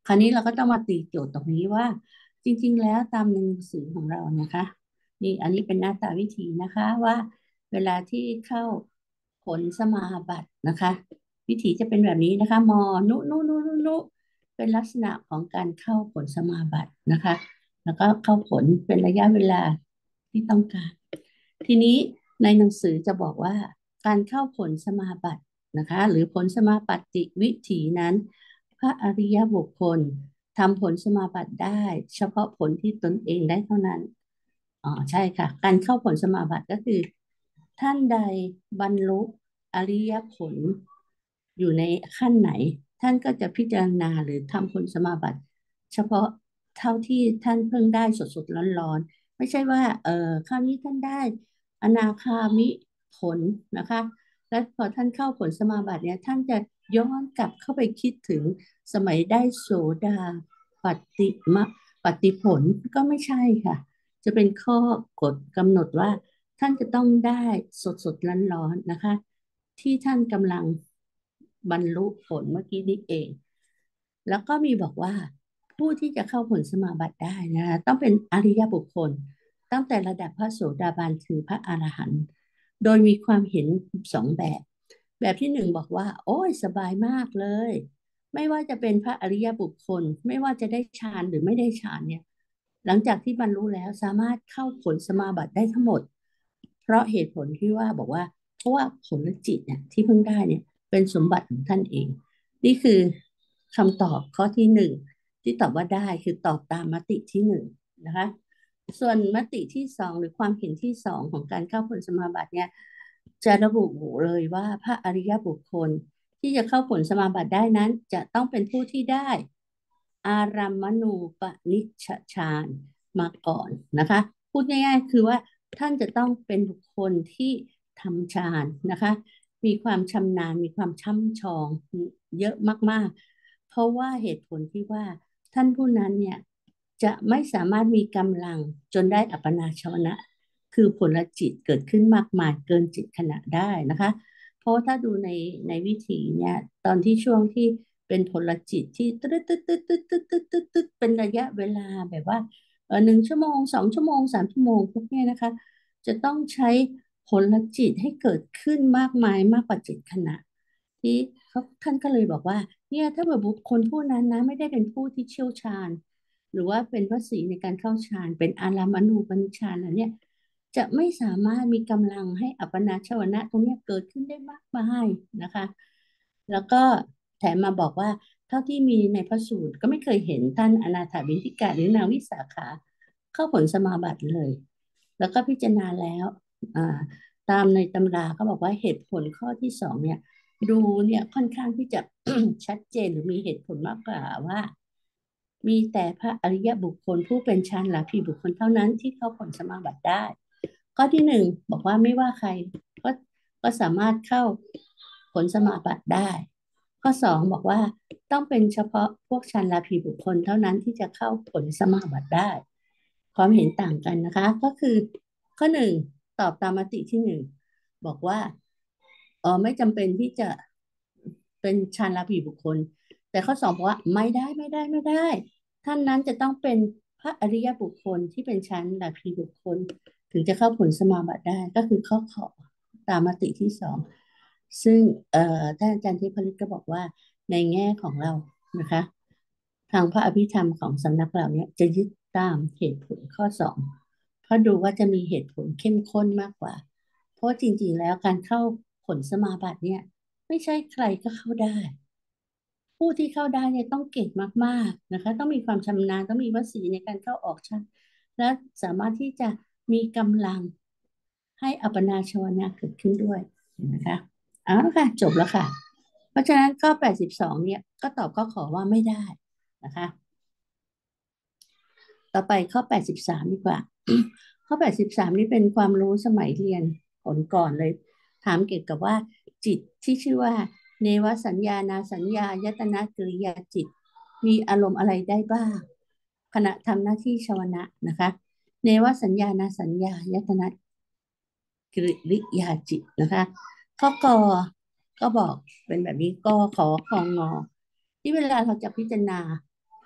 คราวนี้เราก็ต้องมาตีโจทย์ตรงนี้ว่าจริงๆแล้วตามหนังสือของเรานะคะนี่อันนี้เป็นหน้าตาวิธีนะคะว่าเวลาที่เข้าผลสมาบัตินะคะวิธีจะเป็นแบบนี้นะคะมนุนุนุนุนุเป็นลักษณะของการเข้าผลสมาบัตินะคะแล้วก็เข้าผลเป็นระยะเวลาที่ต้องการทีนี้ในหนังสือจะบอกว่าการเข้าผลสมาบัตินะคะหรือผลสมาปัตติวิถีนั้น พระอริยบุคคลทำผลสมาบัติได้เฉพาะผลที่ตนเองได้เท่านั้นอ๋อใช่ค่ะการเข้าผลสมาบัติก็คือท่านใดบรรลุอริยผลอยู่ในขั้นไหนท่านก็จะพิจารณาหรือทำผลสมาบัติเฉพาะเท่าที่ท่านเพิ่งได้สดๆร้อนๆไม่ใช่ว่าเออคราวนี้ท่านได้อนาคามิผลนะคะ แล้วพอท่านเข้าผลสมาบัติเนี่ยท่านจะย้อนกลับเข้าไปคิดถึงสมัยได้โสดาปฏิมะปฏิผลก็ไม่ใช่ค่ะจะเป็นข้อกฎกำหนดว่าท่านจะต้องได้สดสดร้อนๆนะคะที่ท่านกำลังบรรลุผลเมื่อกี้นี้เองแล้วก็มีบอกว่าผู้ที่จะเข้าผลสมาบัติได้นะคะต้องเป็นอริยบุคคลตั้งแต่ระดับพระโสดาบันถึงพระอรหันต์ โดยมีความเห็นสองแบบ แบบที่หนึ่งบอกว่าโอ้ยสบายมากเลย ไม่ว่าจะเป็นพระอริยบุคคล ไม่ว่าจะได้ฌานหรือไม่ได้ฌานเนี่ยหลังจากที่บรรลุแล้วสามารถเข้าผลสมาบัติได้ทั้งหมด เพราะเหตุผลที่ว่าบอกว่าเพราะว่าผลจิตเนี่ยที่เพิ่งได้เนี่ยเป็นสมบัติของท่านเอง นี่คือคำตอบข้อที่หนึ่งที่ตอบว่าได้คือตอบตามมติที่หนึ่งนะคะ ส่วนมติที่สองหรือความเห็นที่สองของการเข้าผลสมาบัติเนี่ยจะระบุเลยว่าพระอริยบุคคลที่จะเข้าผลสมาบัติได้นั้นจะต้องเป็นผู้ที่ได้อารัมมณูปนิชฌานมาก่อนนะคะพูดง่ายๆคือว่าท่านจะต้องเป็นบุคคลที่ทำฌานนะคะมีความชำนาญมีความช่ำชองเยอะมากๆเพราะว่าเหตุผลที่ว่าท่านผู้นั้นเนี่ย จะไม่สามารถมีกำลังจนได้อัปปนาชวนะคือผลจิตเกิดขึ้นมากมายเกินจิตขณะได้นะคะเพราะถ้าดูในในวิถีเนี่ยตอนที่ช่วงที่เป็นผลจิตที่ตึ๊ดตึ๊ดตึ๊ดตึ๊ดตึ๊ดตึ๊ดตึ๊ดตึ๊ดเป็นระยะเวลาแบบว่าเออหนึ่งชั่วโมงสองชั่วโมงสามชั่วโมงพวกเนี้ยนะคะจะต้องใช้ผลจิตให้เกิดขึ้นมากมายมากกว่าจิตขณะที่เขาท่านก็เลยบอกว่าเนี่ยถ้าแบบบุคคลผู้นั้นนะไม่ได้เป็นผู้ที่เชี่ยวชาญ หรือว่าเป็นวสีในการเข้าฌานเป็นอารามานูปนิชฌานแล้วเนี่ยจะไม่สามารถมีกำลังให้อัปปนาชวนะตรงเนี้ยเกิดขึ้นได้มากมายนะคะแล้วก็แถมมาบอกว่าเท่าที่มีในพระสูตรก็ไม่เคยเห็นท่านอนาถาบิณฑิกะหรือนางวิสาขาเข้าผลสมาบัติเลยแล้วก็พิจารณาแล้วอ่าตามในตำราเขาบอกว่าเหตุผลข้อที่สองเนี่ยดูเนี่ยค่อนข้างที่จะชัดเจนหรือมีเหตุผลมากกว่าว่า มีแต่พระอริยบุคคลผู้เป็นฌานหลักพีบุคคลเท่านั้นที่เข้าผลสมาบัติได้ข้อที่หนึ่งบอกว่าไม่ว่าใครก็ก็สามารถเข้าผลสมาบัติได้ข้อสองบอกว่าต้องเป็นเฉพาะพวกฌานลาภีบุคคลเท่านั้นที่จะเข้าผลสมาบัติได้ความเห็นต่างกันนะคะก็คือข้อหนึ่งตอบตามมติที่หนึ่งบอกว่าเออไม่จำเป็นที่จะเป็นฌานลาภีบุคคล แต่ข้อสองบอกว่าไม่ได้ไม่ได้ไม่ได้ท่านนั้นจะต้องเป็นพระอริยบุคคลที่เป็นชั้นลาภีบุคคลถึงจะเข้าผลสมาบัติได้ก็คือข้อขอตามมติที่สองซึ่งเอ่อท่านอาจารย์เทพฤทธิ์ก็บอกว่าในแง่ของเรานะคะทางพระอภิธรรมของสำนักเราเนี่ยจะยึดตามเหตุผลข้อสองเพราะดูว่าจะมีเหตุผลเข้มข้นมากกว่าเพราะจริงๆแล้วการเข้าผลสมาบัติเนี่ยไม่ใช่ใครก็เข้าได้ ผู้ที่เข้าได้เนี่ยต้องเก่งมากๆนะคะต้องมีความชำนาญต้องมีวสีในการเข้าออกชั้นและสามารถที่จะมีกำลังให้อัปปนาชวนะเกิดขึ้นด้วยนะคะเอาละค่ะจบแล้วค่ะเพราะฉะนั้นข้อแปดสิบสองเนี่ยก็ตอบข้อขอว่าไม่ได้นะคะต่อไปข้อแปดสิบสามดีกว่าข้อแปดสิบสามนี่เป็นความรู้สมัยเรียนผลก่อนเลยถามเกี่ยวกับว่าจิตที่ชื่อว่าเนวสัญญานาสัญญายตนะกริยาจิต มีอารมณ์อะไรได้บ้างขณะทำหน้าที่ชวนะนะคะเนวสัญญานาสัญญายตนะกริยาจิตนะคะข้อกอก็บอกเป็นแบบนี้กอขอคองงอที่เวลาเราจะพิจารณา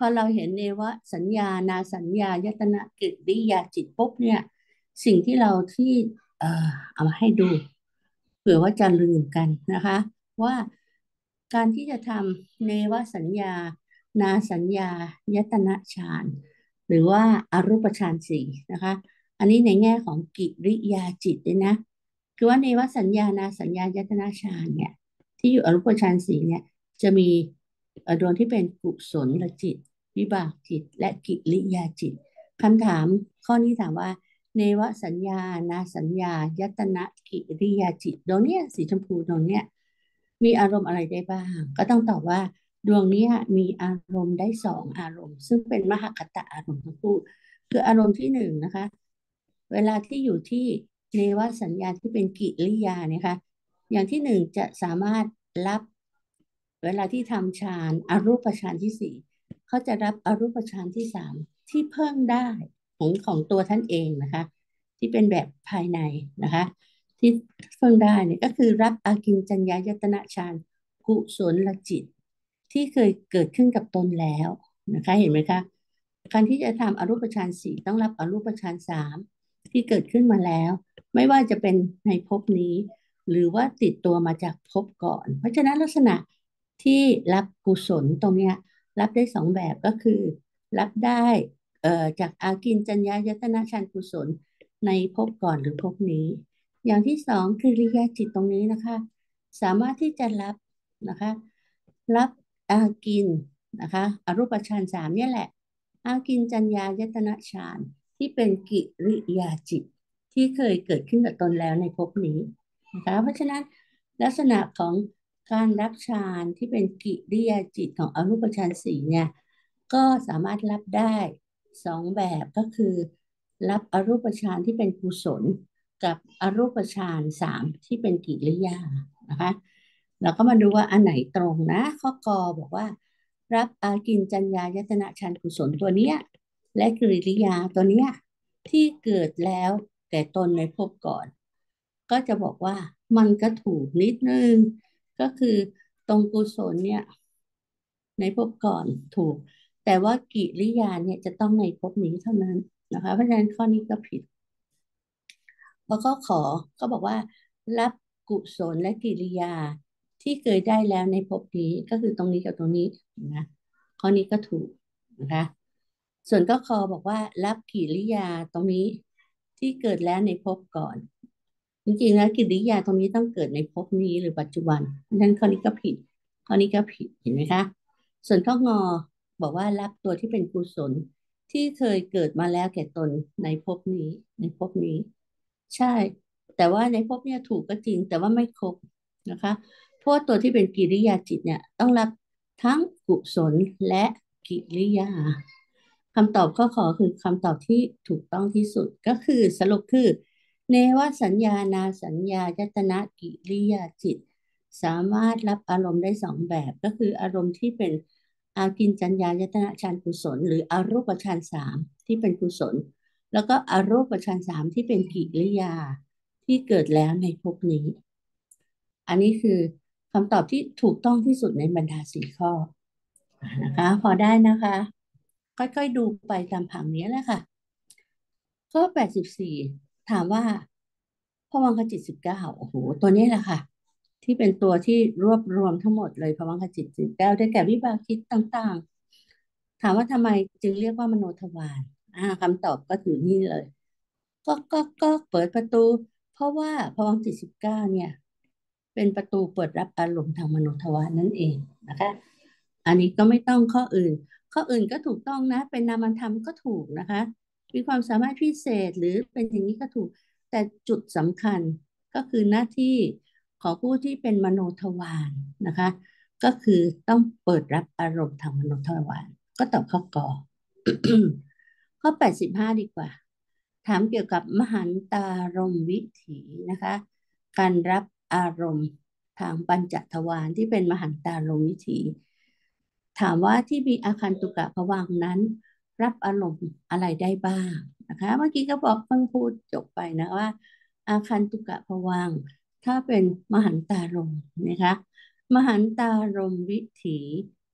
พอเราเห็นเนวสัญญานาสัญญายตนะกิริยาจิตปุ๊บเนี่ยสิ่งที่เราที่เอ่อเอามาให้ดูเผื่อว่าจะลืมกันนะคะว่าการที่จะทำเนวสัญญานาสัญญายตนะฌานหรือว่าอรูปฌานสี่นะคะอันนี้ในแง่ของกิริยาจิตด้วยนะคือว่าเนวสัญญานาสัญญายตนะฌานเนี่ยที่อยู่อรูปฌานสี่เนี่ยจะมีเอ่อดวงที่เป็นกุศลจิต วิบากจิตและกิริยาจิตคำถามข้อนี้ถามว่าเนวสัญญานาสัญญายตนะกิริยาจิตดวงเนี้ยสีชมพูดวงเนี้ยมีอารมณ์อะไรได้บ้างก็ต้องตอบว่าดวงเนี้ยมีอารมณ์ได้สองอารมณ์ซึ่งเป็นมหคตอารมณ์ทั้งคู่คืออารมณ์ที่หนึ่งนะคะเวลาที่อยู่ที่เนวสัญญาที่เป็นกิริยาเนี่ยค่ะอย่างที่หนึ่งจะสามารถรับเวลาที่ทำฌานอรูปฌานที่สี่ เขาจะรับอรูปฌานที่สามที่เพิ่งได้ของของตัวท่านเองนะคะที่เป็นแบบภายในนะคะที่เพิ่งได้เนี่ยก็คือรับอากิญจัญญายตนะฌานกุศลจิตที่เคยเกิดขึ้นกับตนแล้วนะคะเห็นไหมคะการที่จะทำอรูปฌานสี่ต้องรับอรูปฌานสามที่เกิดขึ้นมาแล้วไม่ว่าจะเป็นในภพนี้หรือว่าติดตัวมาจากภพก่อนเพราะฉะนั้นลักษณะที่รับกุศลตรงเนี้ย รับได้สองแบบก็คือรับได้เอ่อจากอากินจัญญายตนะฌานกุศลในภพก่อนหรือภพนี้อย่างที่สองคือริยาจิตตรงนี้นะคะสามารถที่จะรับนะคะรับอากินนะคะอรูปฌานสามเนี่ยแหละอากินจัญญายตนะฌานที่เป็นกิริยาจิตที่เคยเกิดขึ้นกับตนแล้วในภพนี้นะคะเพราะฉะนั้นลักษณะของการรับฌานที่เป็นกิริยาจิตของอรูปฌานสี่เนี่ยก็สามารถรับได้สองแบบก็คือรับอรูปฌานที่เป็นกุศลกับอรูปฌานสามที่เป็นกิริยานะคะเราก็มาดูว่าอันไหนตรงนะข้อกอบอกว่ารับอากินจัญญายตนะฌานกุศลตัวเนี้ยและกิริยาตัวเนี้ยที่เกิดแล้วแก่ตนในภพก่อนก็จะบอกว่ามันก็ถูกนิดนึง ก็คือตรงกุศลเนี่ยในภพก่อนถูกแต่ว่ากิริยาเนี่ยจะต้องในภพนี้เท่านั้นนะคะเพราะฉะนั้นข้อนี้ก็ผิดเพราะก็ขอก็บอกว่ารับกุศลและกิริยาที่เคยได้แล้วในภพนี้ก็คือตรงนี้กับตรงนี้นะข้อนี้ก็ถูกนะคะส่วนก็ขอบอกว่ารับกิริยาตรงนี้ที่เกิดแล้วในภพก่อนจริงๆแล้วกิริยาตรงนี้ต้องเกิดในภพนี้หรือปัจจุบันนั้นข้อนี้ก็ผิดข้อนี้ก็ผิดเห็นไหมคะส่วนข้องอบอกว่ารับตัวที่เป็นกุศลที่เคยเกิดมาแล้วแก่ตนในภพนี้ในภพนี้ใช่แต่ว่าในภพเนี่ยถูกก็จริงแต่ว่าไม่ครบนะคะเพราะว่าตัวที่เป็นกิริยาจิตเนี่ยต้องรับทั้งกุศลและกิริยาคำตอบข้อขอคือคำตอบที่ถูกต้องที่สุดก็คือสรุปคือ เนวสัญญานาสัญญายตนะกิริยาจิตสามารถรับอารมณ์ได้สองแบบก็คืออารมณ์ที่เป็นอากินจัญญายตนะฌานกุศลหรืออรูปฌานสามที่เป็นกุศลแล้วก็อรูปฌานสามที่เป็นกิริยาที่เกิดแล้วในภพนี้อันนี้คือคำตอบที่ถูกต้องที่สุดในบรรดาสี่ข้อนะคะพอได้นะคะค่อยๆดูไปตามผังนี้แหละค่ะข้อแปดสิบสี่ถามว่า ภวังคจิตสิบเก้าโอ้โหตัวนี้แหละค่ะที่เป็นตัวที่รวบรวมทั้งหมดเลยภวังคจิตสิบเก้าได้แก่วิบากจิตต่างๆถามว่าทำไมจึงเรียกว่ามโนทวารอ่าคำตอบก็คือนี่เลยก็ก็ก็เปิดประตูเพราะว่าภวังค์จิตสิบเก้าเนี่ยเป็นประตูเปิดรับอารมณ์ทางมโนทวารนั่นเองนะคะอันนี้ก็ไม่ต้องข้ออื่นข้ออื่นก็ถูกต้องนะเป็นนามธรรมก็ถูกนะคะมีความสามารถพิเศษหรือเป็นอย่างนี้ก็ถูก แต่จุดสำคัญก็คือหน้าที่ของผู้ที่เป็นมโนทวารนะคะก็คือต้องเปิดรับอารมณ์ทางมโนทวารก็ตอบข้อกอ ข้อแปดสิบห้าดีกว่าถามเกี่ยวกับมหันตารมณ์วิถีนะคะการรับอารมณ์ทางปัญจทวารที่เป็นมหันตารมณ์วิถีถามว่าที่มีอาคันตุกะภวังค์นั้นรับอารมณ์อะไรได้บ้างนะคะเมื่อกี้ก็บอกเพิ่งพูดจบไปนะว่าอาคันตุกะภวังค์ถ้าเป็นมหันตารมณ์นะคะมหันตารมณ์วิถี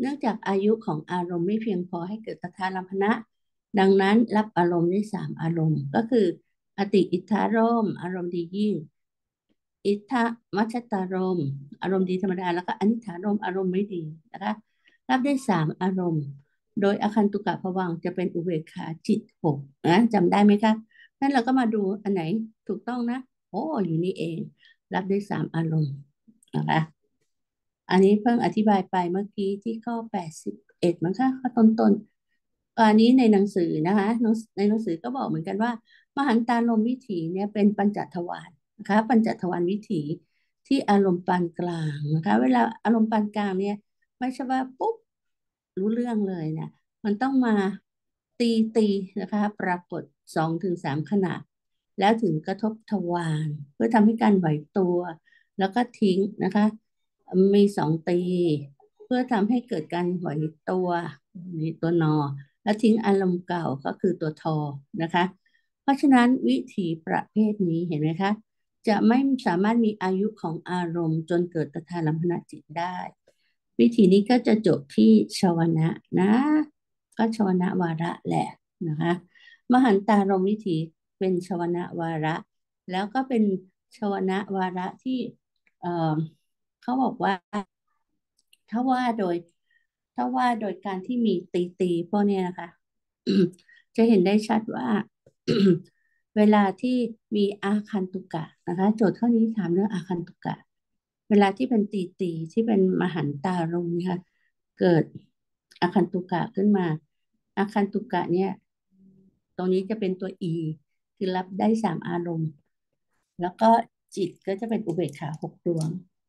เนื่องจากอายุของอารมณ์ไม่เพียงพอให้เกิดตถาลัมพนะดังนั้นรับอารมณ์ได้สามอารมณ์ก็คืออติอิทธารมณ์อารมณ์ดียิ่งอิทธมัชฌตารมณ์อารมณ์ดีธรรมดาแล้วก็อนิจฐารมณ์อารมณ์ไม่ดีนะคะรับได้สามอารมณ์โดยอคันตุกะภวังค์จะเป็นอุเบกขาจิตหกนะจำได้ไหมคะนั่นเราก็มาดูอันไหนถูกต้องนะโอ้อยู่นี่เองรับได้สามอารมณ์นะคะ อันนี้เพิ่งอธิบายไปเมื่อกี้ที่ข้อแปดสิบเอ็ดมั้งคะข้อต้นๆอันนี้ในหนังสือนะคะหนังในหนังสือก็บอกเหมือนกันว่ามหันตารมณ์วิถีเนี่ยเป็นปัญจทวารนะคะปัญจทวารวิถีที่อารมณ์ปานกลางนะคะเวลาอารมณ์ปานกลางเนี่ยไม่ใช่ว่าปุ๊บรู้เรื่องเลยนะมันต้องมาตีตีนะคะปรากฏสองถึงสามขณะแล้วถึงกระทบทวารเพื่อทำให้การไหวตัวแล้วก็ทิ้งนะคะ มีสองตีเพื่อทำให้เกิดการไหวตัวนี่ตัวนอแล้วทิ้งอารมณ์เก่าก็คือตัวทอนะคะเพราะฉะนั้นวิธีประเภทนี้เห็นไหมคะจะไม่สามารถมีอายุของอารมณ์จนเกิดตถาลัมพนจิตได้วิธีนี้ก็จะจบที่ชวนะนะก็ชวนะวาระแหละนะคะมหันตารมณ์วิถีเป็นชวนะวาระแล้วก็เป็นชวนะวาระที่เอ่อ เขาบอกว่าถ้าว่าโดยถ้าว่าโดยการที่มีตีตีพวกเนี้ยนะคะจะเห็นได้ชัดว่าเวลาที่มีอาคันตุกะนะคะโจทย์ข้อนี้ถามเรื่องอาคันตุกะเวลาที่เป็นตีตีที่เป็นมหันตารมณ์นะคะเกิดอาคันตุกะขึ้นมาอาคันตุกะเนี่ยตรงนี้จะเป็นตัว E คือรับได้สามอารมณ์แล้วก็จิตก็จะเป็นอุเบกขาหกดวง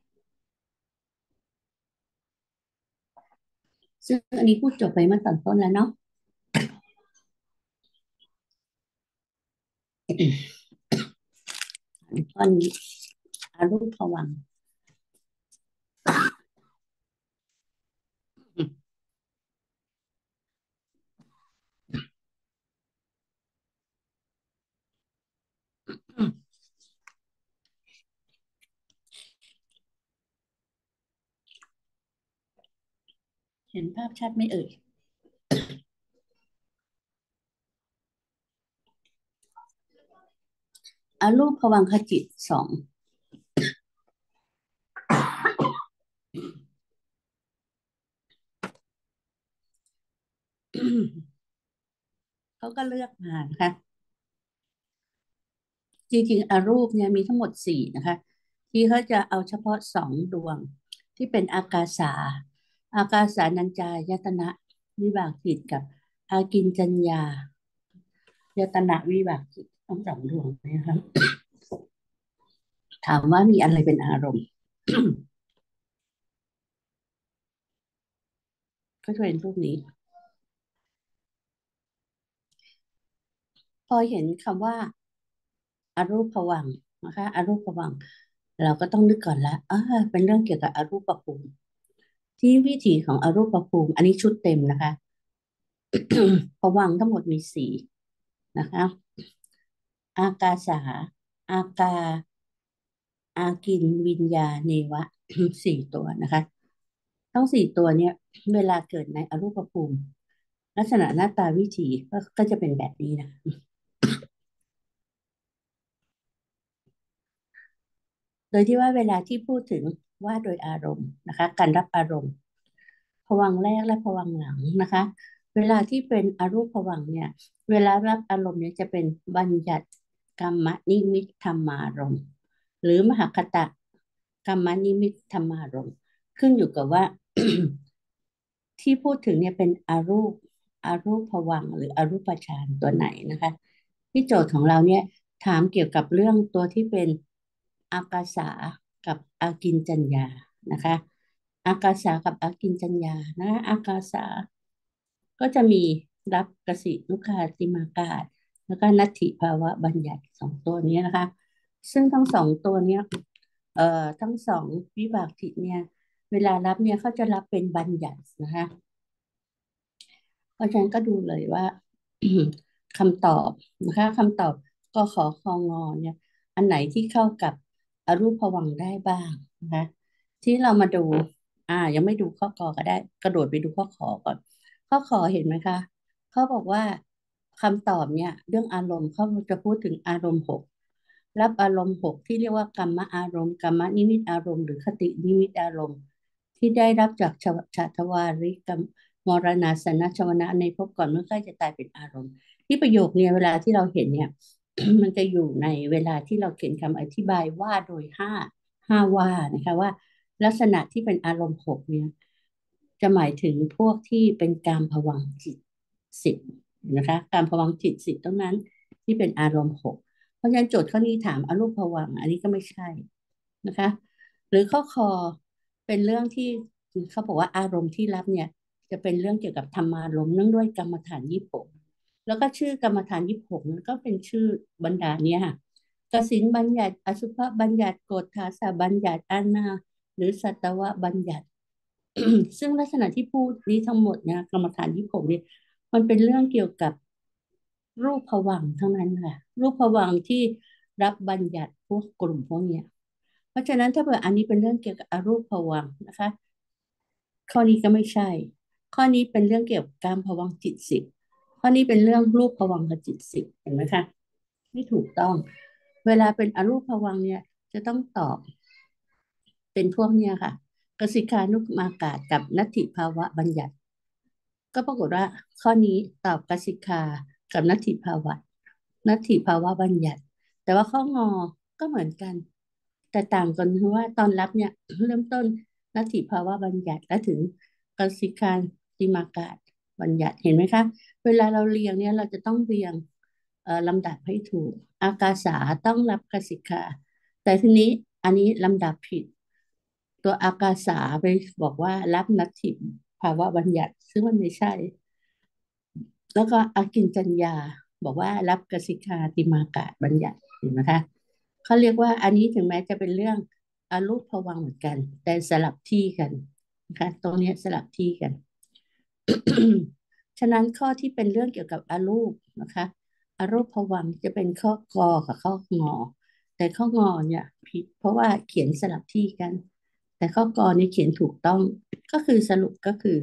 ซึ่งอันนี้พูดจบไปเมื่อตอนต้นแล้วเนาะตอนนี้อารูปภวังค์เห็นภาพชัดไหมเอ่ยอารูปภวังคจิตสองเขาก็เลือกมานะคะจริงๆอารูปเนี่ยมีทั้งหมดสี่นะคะที่เขาจะเอาเฉพาะสองดวงที่เป็นอากาสาอากาสานัญจายตนะวิบากจิตกับอากินจัญญายตนะวิบากจิตทั้งสองดวงนะคะถามว่ามีอะไรเป็นอารมณ์ก็จะเป็นรูปนี้ พอเห็นคำว่าอารูปภวังค์นะคะอารูปภวังค์เราก็ต้องนึกก่อนละอ่าเป็นเรื่องเกี่ยวกับอรูปภูมิที่วิถีของอรูปภูมิอันนี้ชุดเต็มนะคะภวังค์ทั้งหมดมีสี่นะคะอากาสาอากาอากินวิญญาเนวะสี่ตัวนะคะทั้งสี่ตัวเนี่ยเวลาเกิดในอรูปภูมิลักษณะหน้าตาวิถีก็ก็จะเป็นแบบนี้นะโดยที่ว่าเวลาที่พูดถึงว่าโดยอารมณ์นะคะการรับอารมณ์ ภวังค์แรกและภวังค์หลังนะคะเวลาที่เป็นอรูปภวังค์เนี่ยเวลารับอารมณ์เนี่ยจะเป็นบัญญัติกรรมนิมิตธรรมารมณ์หรือมหคตกรรมนิมิตธรรมารมณ์ขึ้นอยู่กับว่าที่พูดถึงเนี่ยเป็นอรูปอรูปภวังค์หรืออรูปฌานตัวไหนนะคะที่โจทย์ของเราเนี่ยถามเกี่ยวกับเรื่องตัวที่เป็นอากาสากับอากินจัญญานะคะ อากาสากับอากินจัญญานะอากาสาก็จะมีรับกสินุคาติมากาศแล้วก็นัตถิภาวะบัญญัติสองตัวนี้นะคะซึ่งทั้งสองตัวเนี้ยเอ่อทั้งสองวิบากจิตเนี่ยเวลารับเนี่ยเขาจะรับเป็นบัญญัตินะคะเพราะฉะนั้นก็ดูเลยว่าคำตอบนะคะคำตอบกขอคองอเนี่ยอันไหนที่เข้ากับอรูปภวังค์ได้บ้างนะคะที่เรามาดูอ่ายังไม่ดูข้อกอก็ได้กระโดดไปดูข้อขอก่อนข้อขอเห็นไหมคะเขาบอกว่าคำตอบเนี่ยเรื่องอารมณ์เขาจะพูดถึงอารมณ์หกรับอารมณ์หกที่เรียกว่ากรรมอารมณ์กรรมนิมิตอารมณ์หรือคตินิมิตอารมณ์ที่ได้รับจากชวชาตวาริกรรมมรณาสนะชวนะในภพก่อนเมื่อใกล้จะตายเป็นอารมณ์ที่ประโยคเนี่ยเวลาที่เราเห็นเนี่ย มันจะอยู่ในเวลาที่เราเขียนคำอธิบายว่าโดยห้าห้าว่านะคะว่าลักษณะที่เป็นอารมณ์หกเนี่ยจะหมายถึงพวกที่เป็นกามภวังค์จิตสิบนะคะกามภวังค์จิตสิบตรงนั้นที่เป็นอารมณ์หกเพราะฉะนั้นโจทย์ข้อนี้ถามอรูปภวังค์อันนี้ก็ไม่ใช่นะคะหรือข้อคอเป็นเรื่องที่เขาบอกว่าอารมณ์ที่รับเนี่ยจะเป็นเรื่องเกี่ยวกับธรรมารมณ์เนื่องด้วยกรรมฐานยี่สิบหก แล้วก็ชื่อกรรมฐานยี่สิบหกนั้นก็เป็นชื่อบรรดาเนี้ยค่ะกสินบัญญัติอสุภบัญญัติโกฏฐาสบัญญัติอานาหรือสัตวบัญญัติซึ่งลักษณะที่พูดนี้ทั้งหมดเนี่ยกรรมฐานยี่สิบหกเนี่ยมันเป็นเรื่องเกี่ยวกับรูปภวังค์ทั้งนั้นค่ะรูปภวังค์ที่รับบัญญัติพวกกลุ่มพวกเนี้ยเพราะฉะนั้นถ้าเผื่ออันนี้เป็นเรื่องเกี่ยวกับอรูปภวังค์นะคะข้อนี้ก็ไม่ใช่ข้อนี้เป็นเรื่องเกี่ยวกับการภวังค์จิตสิบ ข้อนี้เป็นเรื่องรูปภวังคจิตสิบเห็นไหมคะไม่ถูกต้องเวลาเป็นอรูปภวังค์เนี่ยจะต้องตอบเป็นพวกเนี้ยค่ะกสิกานุมากาศกับนัตถิภาวะบัญญัติ ก็ปรากฏว่าข้อนี้ตอบกสิกากับนัตถิภาวะนัตถิภาวะบัญญัติแต่ว่าข้องอก็เหมือนกันแต่ต่างกันคือว่าตอนรับเนี่ยเริ่มต้นนัตถิภาวะบัญญัติและถึงกสิกาติมากาศบัญญัติเห็นไหมคะเวลาเราเรียงเนี่ยเราจะต้องเรียงเอ่อลำดับให้ถูกอากาสาต้องรับกสิกาแต่ทีนี้อันนี้ลำดับผิดตัวอากาสาไปบอกว่ารับนัตถิ ภาวะบัญญัติซึ่งมันไม่ใช่แล้วก็อากินจัญญาบอกว่ารับกสิกาติมากะบัญญัติเห็นไหมคะเขาเรียกว่าอันนี้ถึงแม้จะเป็นเรื่องอารูปภวังค์เหมือนกันแต่สลับที่กันนะคะตรงเนี้ยสลับที่กันฉะนั้นข้อที่เป็นเรื่องเกี่ยวกับอารูปนะคะอารูปภวังค์จะเป็นข้อกอกับข้องอแต่ข้องอเนี่ยผิดเพราะว่าเขียนสลับที่กันแต่ข้อกอนี่เขียนถูกต้องก็คือสรุปก็คือ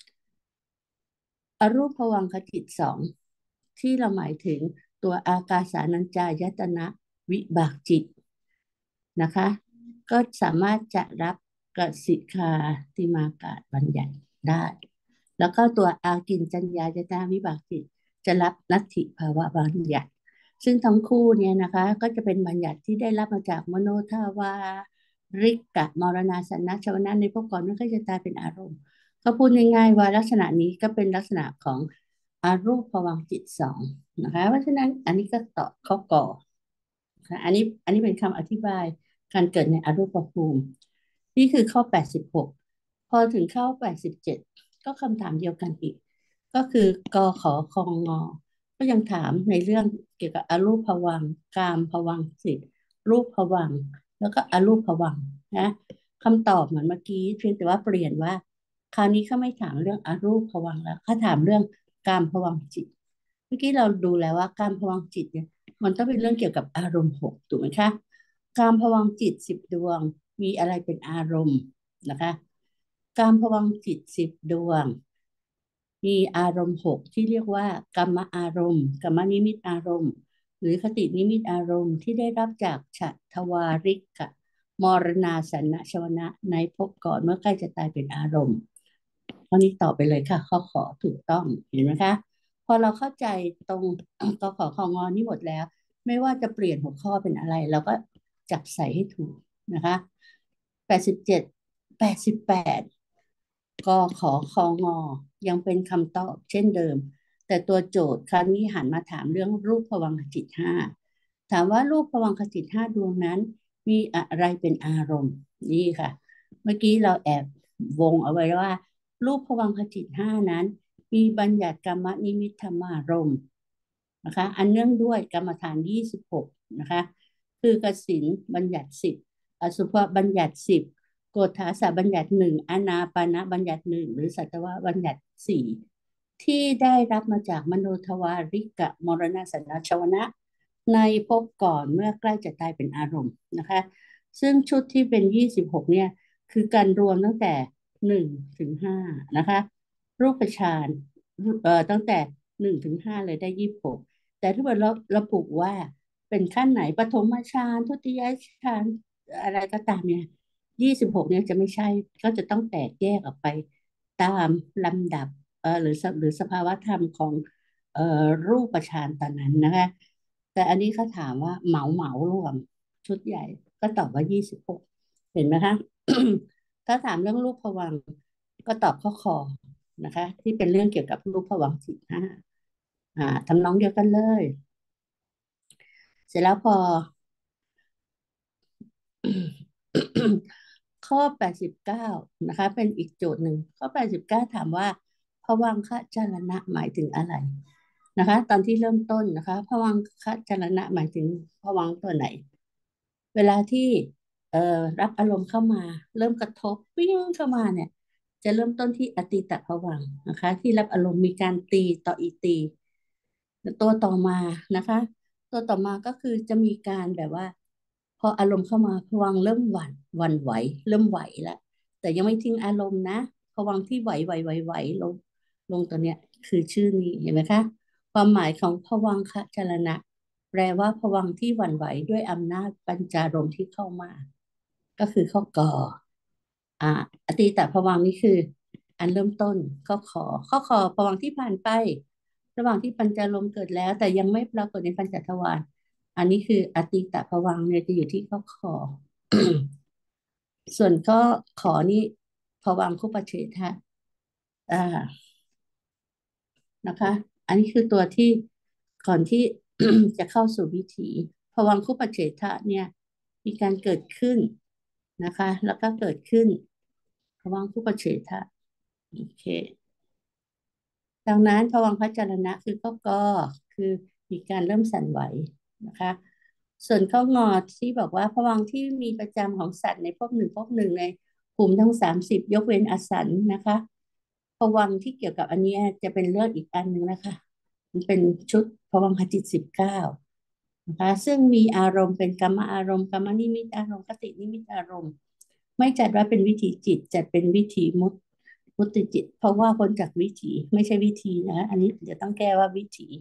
อรูปภวังคจิตสองที่เราหมายถึงตัวอากาสานัญจายตนะวิบากจิตนะคะก็สามารถจะรับกสิกาติมากาศบัญญัติได้แล้วก็ตัวอากินจัญญายตนะวิบากจิตจะรับนัตถิภาวะบัญญัติซึ่งทั้งคู่เนี่ยนะคะก็จะเป็นบัญญัติที่ได้รับมาจากมโนทาวาริกะมรณาสนะชวนะในพวกก่อนนั้นก็จะตายเป็นอารมณ์ ก็พูดง่ายๆว่าลักษณะนี้ก็เป็นลักษณะของอารูปภวังค์จิตสองนะคะเพราะฉะนั้นอันนี้ก็ตอบข้อกอนะคะอันนี้อันนี้เป็นคำอธิบายการเกิดในอรูปภูมินี่คือข้อแปดสิบหกพอถึงข้อแปดสิบเจ็ดก็คำถามเดียวกันอีกก็คือกอขอคองงอก็ยังถามในเรื่องเกี่ยวกับอรูปภวังค์กามภวังค์จิตรูปภวังค์แล้วก็อรูปภวังค์นะคำตอบเหมือนเมื่อกี้เพียงแต่ว่าเปลี่ยนว่า คราวนี้เขาไม่ถามเรื่องอรูปภวังค์แล้วเขาถามเรื่องกามภวังค์จิตเมื่อกี้เราดูแล้วว่ากามภวังค์จิตเนี่ยมันต้องเป็นเรื่องเกี่ยวกับอารมณ์หกถูกไหมคะกามภวังค์จิตสิบดวงมีอะไรเป็นอารมณ์นะคะกามภวังค์จิตสิบดวงมีอารมณ์หกที่เรียกว่ากรรมอารมณ์กรรมนิมิตอารมณ์หรือคตินิมิตอารมณ์ที่ได้รับจากฉัตรทวาริกะมรณาสนะชวนะในภพก่อนเมื่อใกล้จะตายเป็นอารมณ์ ข้อนี้ตอบไปเลยค่ะข้อขอถูกต้องเห็นไหมคะพอเราเข้าใจตรงกขอของงอนี่หมดแล้วไม่ว่าจะเปลี่ยนหัวข้อเป็นอะไรเราก็จับใส่ให้ถูกนะคะแปดสิบเจ็ดแปดสิบแปดกขอของอยังเป็นคำตอบเช่นเดิมแต่ตัวโจทย์ครั้งนี้หันมาถามเรื่องรูปภวังคจิตห้าถามว่ารูปภวังคจิตห้าดวงนั้นมีอะไรเป็นอารมณ์นี่ค่ะเมื่อกี้เราแอบวงเอาไว้ว่า รูปภวังคจิตห้านั้นมีบัญญัติกรรมนิมิตธรรมารมณ์นะคะอันเนื่องด้วยกรรมฐานยี่สิบหกนะคะคือกสินบัญญัติสิบอสุภบัญญัติสิบโกฏฐาสบัญญัติหนึ่งอานาปานะบัญญัติหนึ่งหรือสัตวบัญญัติสี่ที่ได้รับมาจากมโนทวาริกะมรณสนชวนะในภพก่อนเมื่อใกล้จะตายเป็นอารมณ์นะคะซึ่งชุดที่เป็นยี่สิบหกเนี่ยคือการรวมตั้งแต่หนึ่งถึงห้านะคะรูปฌานเอ่อตั้งแต่หนึ่งถึงห้าเลยได้ยี่สิบหกแต่ถ้าเกิดเราระบุว่าเป็นขั้นไหนปฐมฌานทุติยฌานอะไรก็ตามเนี่ยยี่สิบหกเนี่ยจะไม่ใช่ก็จะต้องแตกแยกออกไปตามลำดับเอ่อหรือสหรือสภาวธรรมของเอ่อรูปฌานตอนนั้นนะคะแต่อันนี้เขาถามว่าเหมาเหมารวมชุดใหญ่ก็ตอบว่ายี่สิบหกเห็นไหมคะ ถ้าถามเรื่องรูปภวังค์ก็ตอบข้อคอนะคะที่เป็นเรื่องเกี่ยวกับรูปภวังค์สี่ห้าอ่าทำนองเดียวกันเลยเสร็จแล้วพอ ข้อแปดสิบเก้านะคะเป็นอีกโจทย์หนึ่งข้อแปดสิบเก้าถามว่าภวังคจารณะหมายถึงอะไรนะคะตอนที่เริ่มต้นนะคะภวังคจารณะหมายถึงภวังค์ตัวไหนเวลาที่เอ่อรับอารมณ์เข้ามาเริ่มกระทบปิ้งเข้ามาเนี่ยจะเริ่มต้นที่อตีตภวังค์นะคะที่รับอารมณ์มีการตีต่ออีตีตัวต่อมานะคะตัวต่อมาก็คือจะมีการแบบว่า พออารมณ์เข้ามาภวังค์เริ่มหวั่นหวั่นไหวเริ่มไหวแล้วแต่ยังไม่ทิ้งอารมณ์นะภวังค์ที่ไหวไหวไหวไหวลงลงตัวเนี้ยคือชื่อนี้เห็นไหมคะความหมายของภวังคจรณะแปลว่าภวังค์ที่หวั่นไหวด้วยอำนาจปัญจารมณ์ที่เข้ามาก็คือข้อกออ่าอตีตภวังค์นี่คืออันเริ่มต้นข้อขอข้อขอภวังค์ที่ผ่านไประหว่างที่ปัญจารมณ์เกิดแล้วแต่ยังไม่ปรากฏในปัญจทวาร อันนี้คืออตีตภวังค์เนี่ยจะอยู่ที่ข้อคอส่วนข้อขอนี่ภวังคุปเฉทะอ่านะคะอันนี้คือตัวที่ก่อนที่จะเข้าสู่วิถีภวังคุปเฉทะเนี่ยมีการเกิดขึ้นนะคะแล้วก็เกิดขึ้นภวังคุปเฉทะโอเค ดังนั้นภวังคจารณะคือข้อกอคือมีการเริ่มสั่นไหวนะคะส่วนข้องอที่บอกว่าภวังค์ที่มีประจำของสัตว์ในภพหนึ่งภพหนึ่งในภูมิทั้งสามสิบยกเว้นอสันนะคะภวังค์ที่เกี่ยวกับอันเนี้ยจะเป็นเรื่องอีกอันหนึ่งนะคะมันเป็นชุดภวังคจิตสิบเก้านะคะซึ่งมีอารมณ์เป็นกรรมอารมณ์กรรมนิมิตอารมณ์คตินิมิตอารมณ์ไม่จัดว่าเป็นวิถีจิตจัดเป็นวิถีมุต มุติจิตเพราะว่าพ้นจากวิถีไม่ใช่วิธีนะอันนี้จะต้องแก้ว่าวิถี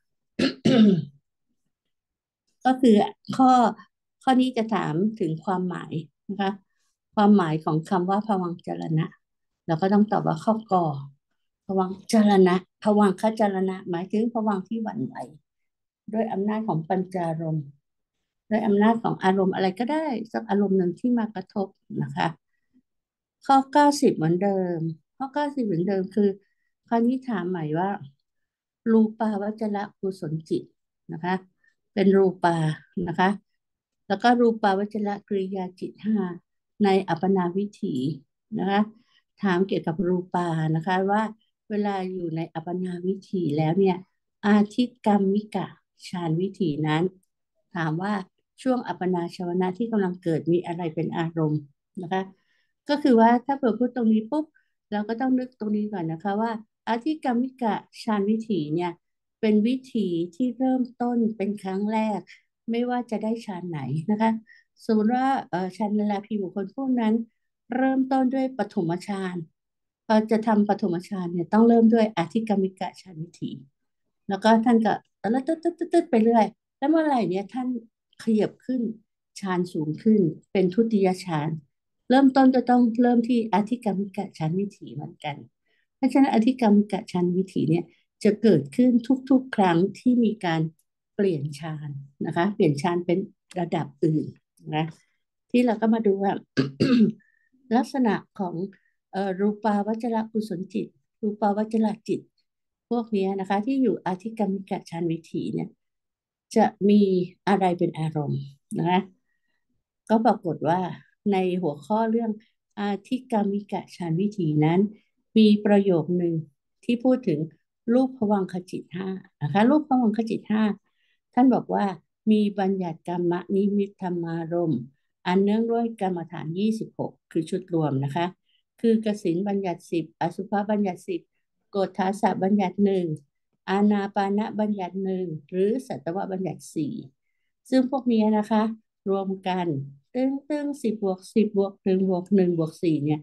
ก็คือข้อข้อนี้จะถามถึงความหมายนะคะความหมายของคำว่าภวังค์จรณะเราก็ต้องตอบว่าข้อกอภวังค์จรณะภวังคจรณะหมายถึงภวังค์ที่หวั่นไหวด้วยอำนาจของปัญจารมณ์ด้วยอำนาจของอารมณ์อะไรก็ได้สักอารมณ์หนึ่งที่มากระทบนะคะ ข้อเก้าสิบเหมือนเดิมข้อเก้าสิบเหมือนเดิมคือคราวนี้ถามใหม่ว่ารูปาวจรกุศลจิตนะคะเป็นรูปานะคะแล้วก็รูปาวจรกริยาจิตห้าในอัปปนาวิถีนะคะถามเกี่ยวกับรูปานะคะว่าเวลาอยู่ในอัปปนาวิถีแล้วเนี่ยอาทิกรรมิกะฌานวิถีนั้นถามว่าช่วงอัปปนาชวนะที่กำลังเกิดมีอะไรเป็นอารมณ์นะคะ ก็คือว่าถ้าเปิดพูดตรงนี้ปุ๊บเราก็ต้องนึกตรงนี้ก่อนนะคะว่าอาธิกรรมิกะฌานวิถีเนี่ยเป็นวิถีที่เริ่มต้นเป็นครั้งแรกไม่ว่าจะได้ฌานไหนนะคะสมมติว่าเออฌานเวลาพีบุคคลพวกนั้นเริ่มต้นด้วยปฐมฌานพอจะทำปฐมฌานเนี่ยต้องเริ่มด้วยอธิกรรมิกะฌานวิถีแล้วก็ท่านก็แล้วตึ๊ดตึ๊ดตึ๊ดตึ๊ดไปเรื่อยแล้วเมื่อไหร่เนี่ยท่านขยับขึ้นฌานสูงขึ้นเป็นทุติยฌาน เริ่มต้นก็ต้องเริ่มที่อธิกรรมิกะชั้นวิถีเหมือนกัน เพราะฉะนั้นอธิกรรมิกะชั้นวิถีเนี่ยจะเกิดขึ้นทุกๆครั้งที่มีการเปลี่ยนฌานนะคะเปลี่ยนฌานเป็นระดับอื่นนะที่เราก็มาดูว่า ลักษณะของเอ่อรูปาวจรกุศลจิตรูปาวจรจิตพวกเนี้ยนะคะที่อยู่อธิกรรมิกะฌานวิถีเนี่ยจะมีอะไรเป็นอารมณ์นะคะ ก็ปรากฏว่าในหัวข้อเรื่องอาทิกรรมิกะฌานวิถีนั้นมีประโยคหนึ่งที่พูดถึงรูปภวังคจิตห้านะคะรูปภวังคจิตห้าท่านบอกว่ามีบัญญัติกรรมนิมิตธรรมารมณ์อันเนื่องด้วยกรรมฐานยี่สิบหกคือชุดรวมนะคะคือกสิณบัญญัติสิบอสุภบัญญัติสิบโกฏฐาสสะบัญญัติหนึ่งอานาปานะบัญญัติหนึ่งหรือสัตตวบัญญัติสี่ซึ่งพวกนี้นะคะรวมกัน ตึ้งตึ้งสิบบวกสิบบวกหนึ่งบวกหนึ่งบวกสี่เนี่ย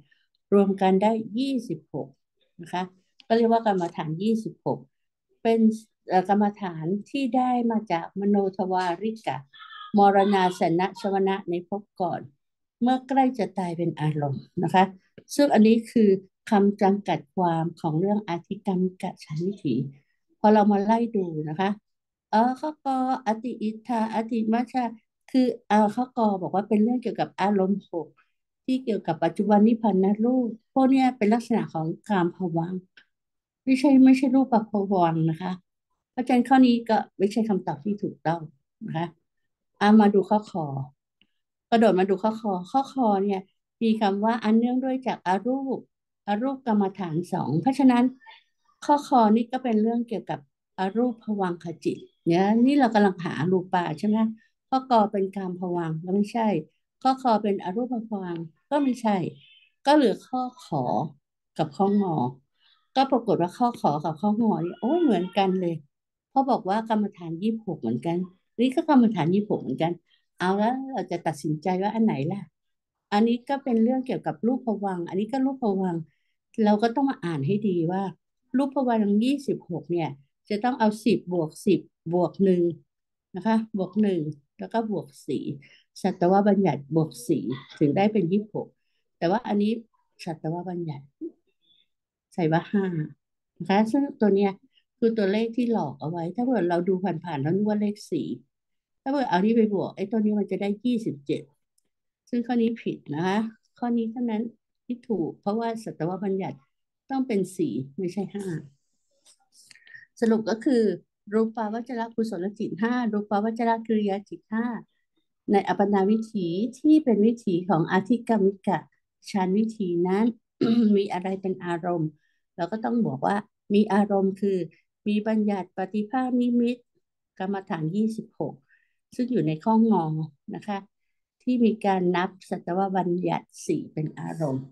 รวมกันได้ยี่สิบหกนะคะก็เรียกว่ากรรมฐานยี่สิบหกเป็นเอ่อกรรมฐานที่ได้มาจากมโนทวาริกะมรณาสนะชวนะในภพก่อนเมื่อใกล้จะตายเป็นอารมณ์นะคะซึ่งอันนี้คือคำจำกัดความของเรื่องอธิกรรมิกฉันวิถีพอเรามาไล่ดูนะคะเออข้อกออติอิทธาอติมัชฌาคือเออข้อกอบอกว่าเป็นเรื่องเกี่ยวกับอารมณ์หกที่เกี่ยวกับปัจจุบันนิพพานนรูปพวกเนี้ยเป็นลักษณะของกามภวังค์ไม่ใช่ไม่ใช่รูปภวังค์นะคะเพราะฉะนั้นข้อนี้ก็ไม่ใช่คำตอบที่ถูกต้องนะคะเอามาดูข้อคอกระโดดมาดูข้อคอข้อคอเนี่ยมีคำว่าอันเนื่องด้วยจากอารูปอารูปกรรมฐานสองเพราะฉะนั้นข้อคอนี่ก็เป็นเรื่องเกี่ยวกับอารูปภวังคจิตเนี่ยนี่เรากำลังหารูปาใช่ไหมข้อกอเป็นกามภวังค์ก็ไม่ใช่ข้อคอเป็นอรูปภวังค์ก็ไม่ใช่ก็เหลือข้อขอกับข้องอก็ปรากฏว่าข้อขอกับข้องอนี่โอ้ยเหมือนกันเลยเพราะบอกว่ากรรมฐานยี่สิบหกเหมือนกันนี่ก็กรรมฐานยี่สิบหกเหมือนกัน เอาแล้วเราจะตัดสินใจว่าอันไหนล่ะอันนี้ก็เป็นเรื่องเกี่ยวกับรูปภวังค์อันนี้ก็รูปภวังค์เราก็ต้องมาอ่านให้ดีว่ารูปภวังค์ยี่สิบหกเนี่ยจะต้องเอาสิบบวกสิบบวกหนึ่งนะคะบวกหนึ่งแล้วก็บวกสี่สัตวบัญญัติบวกสี่ถึงได้เป็นยี่สิบหกแต่ว่าอันนี้สัตวบัญญัติใส่ว่าห้านะคะซึ่งตัวเนี้ยคือตัวเลขที่หลอกเอาไว้ถ้าเกิดเราดูผ่านๆแล้วนึกว่าเลขสี่ ถ้าเกิดเอานี้ไปบวกไอ้ตัวนี้มันจะได้ยี่สิบเจ็ดซึ่งข้อนี้ผิดนะคะข้อนี้เท่านั้นที่ถูกเพราะว่าสัตวบัญญัติต้องเป็นสี่ไม่ใช่ห้าสรุปก็คือรูปาวจรกุศลจิตห้ารูปาวจรกิริยาจิตห้าในอัปปนาวิถีที่เป็นวิถีของอธิกรรมิกะฌานวิถีนั้น มีอะไรเป็นอารมณ์เราก็ต้องบอกว่ามีอารมณ์คือมีบัญญัติปฏิภาณนิมิตกรรมฐานยี่สิบหกซึ่งอยู่ในข้องอนะคะที่มีการนับสัตวบัญญัติสี่เป็นอารมณ์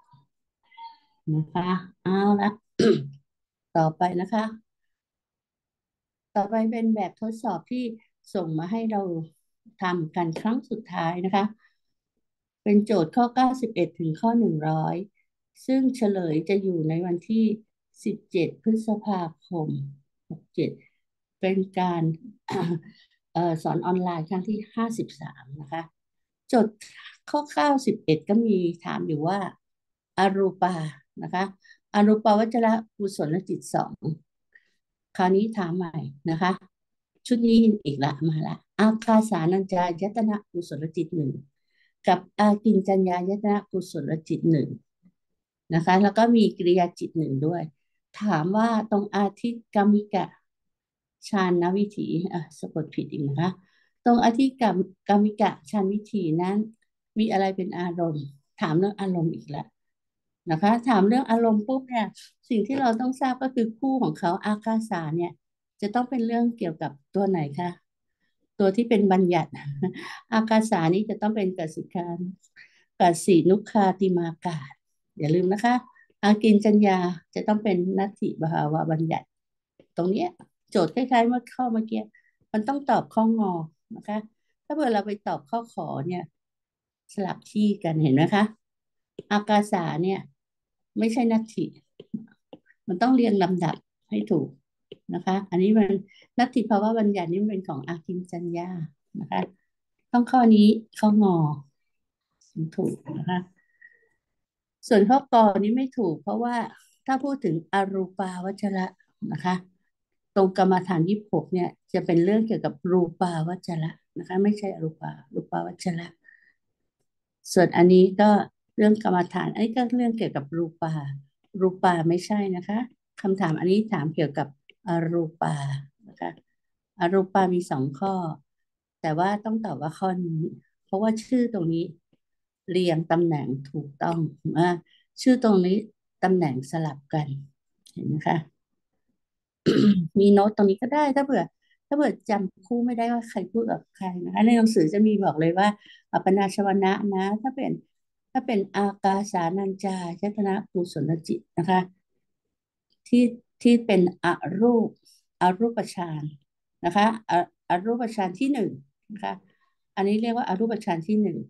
นะคะเอาละต่อไปนะคะต่อไปเป็นแบบทดสอบที่ส่งมาให้เราทำกันครั้งสุดท้ายนะคะเป็นโจทย์ข้อเก้าสิบเอ็ดถึงข้อหนึ่งร้อยซึ่งเฉลยจะอยู่ในวันที่สิบเจ็ดพฤษภาคมหกเจ็ดเป็นการเอ่อสอนออนไลน์ครั้งที่ห้าสิบสามนะคะโจทย์ข้อเก้าสิบเอ็ดก็มีถามอยู่ว่าอารูปานะคะอารูปาวจรกุศลจิตสองคราวนี้ถามใหม่นะคะชุดนี้อีกละมาละอากาสานัญจายตนะกุศลจิตหนึ่งกับอากินจัญญายตนะกุศลจิตหนึ่งนะคะแล้วก็มีกิริยาจิตหนึ่งด้วยถามว่าตรงอาทิกรรมิกะฌานวิถีอ่ะสะกดผิดอีกนะคะตรงอาทิกรรมกรรมิกะฌานวิถีนั้นมีอะไรเป็นอารมณ์ถามเรื่องอารมณ์อีกแล้วนะคะถามเรื่องอารมณ์ปุ๊บเนี่ยสิ่งที่เราต้องทราบก็คือคู่ของเขาอากาสาเนี่ยจะต้องเป็นเรื่องเกี่ยวกับตัวไหนคะตัวที่เป็นบัญญัติอากาสานี้จะต้องเป็นกสิการกสินุคาติมากาศอย่าลืมนะคะอากินจัญญาจะต้องเป็นนัตถิบภาวะบัญญัติตรงเนี้ยโจทย์คล้ายๆเมื่อข้อเมื่อกี้มันต้องตอบข้องอนะคะถ้าเกิดเราไปตอบข้อขอเนี่ยสลับที่กันเห็นไหมคะอากาสาเนี่ยไม่ใช่นัตถิมันต้องเรียงลำดับให้ถูกนะคะอันนี้มันนัตถิภาวะบัญญัตินี่มันเป็นของอากินจัญญานะคะต้องข้อนี้ข้องอถูกนะคะส่วนข้อกอนี้ไม่ถูกเพราะว่าถ้าพูดถึงอรูปาวจระนะคะตรงกรรมฐานยี่สิบหกเนี่ยจะเป็นเรื่องเกี่ยวกับรูปาวจระนะคะไม่ใช่อรูปารูปาวจระ ส่วนอันนี้ก็เรื่องกรรมฐานอันนี้ก็เรื่องเกี่ยวกับรูปารูปาไม่ใช่นะคะคำถามอันนี้ถามเกี่ยวกับอรูปานะคะอรูปามีสองข้อแต่ว่าต้องตอบว่าข้อนี้เพราะว่าชื่อตรงนี้เรียงตำแหน่งถูกต้องอ่าชื่อตรงนี้ตำแหน่งสลับกันเห็นไหมคะ มีโน้ตตรงนี้ก็ได้ถ้าเผื่อถ้าเผื่อจำคู่ไม่ได้ว่าใครพูดกับใครนะคะในหนังสือจะมีบอกเลยว่าอัปปนาชวนะนะถ้าเป็นถ้าเป็นอากาสานัญจายตนะกุศลจิตนะคะที่ที่เป็นอรูปอรูปฌานนะคะออรูปฌานที่หนึ่งนะคะอันนี้เรียกว่าอรูปฌานที่หนึ่ง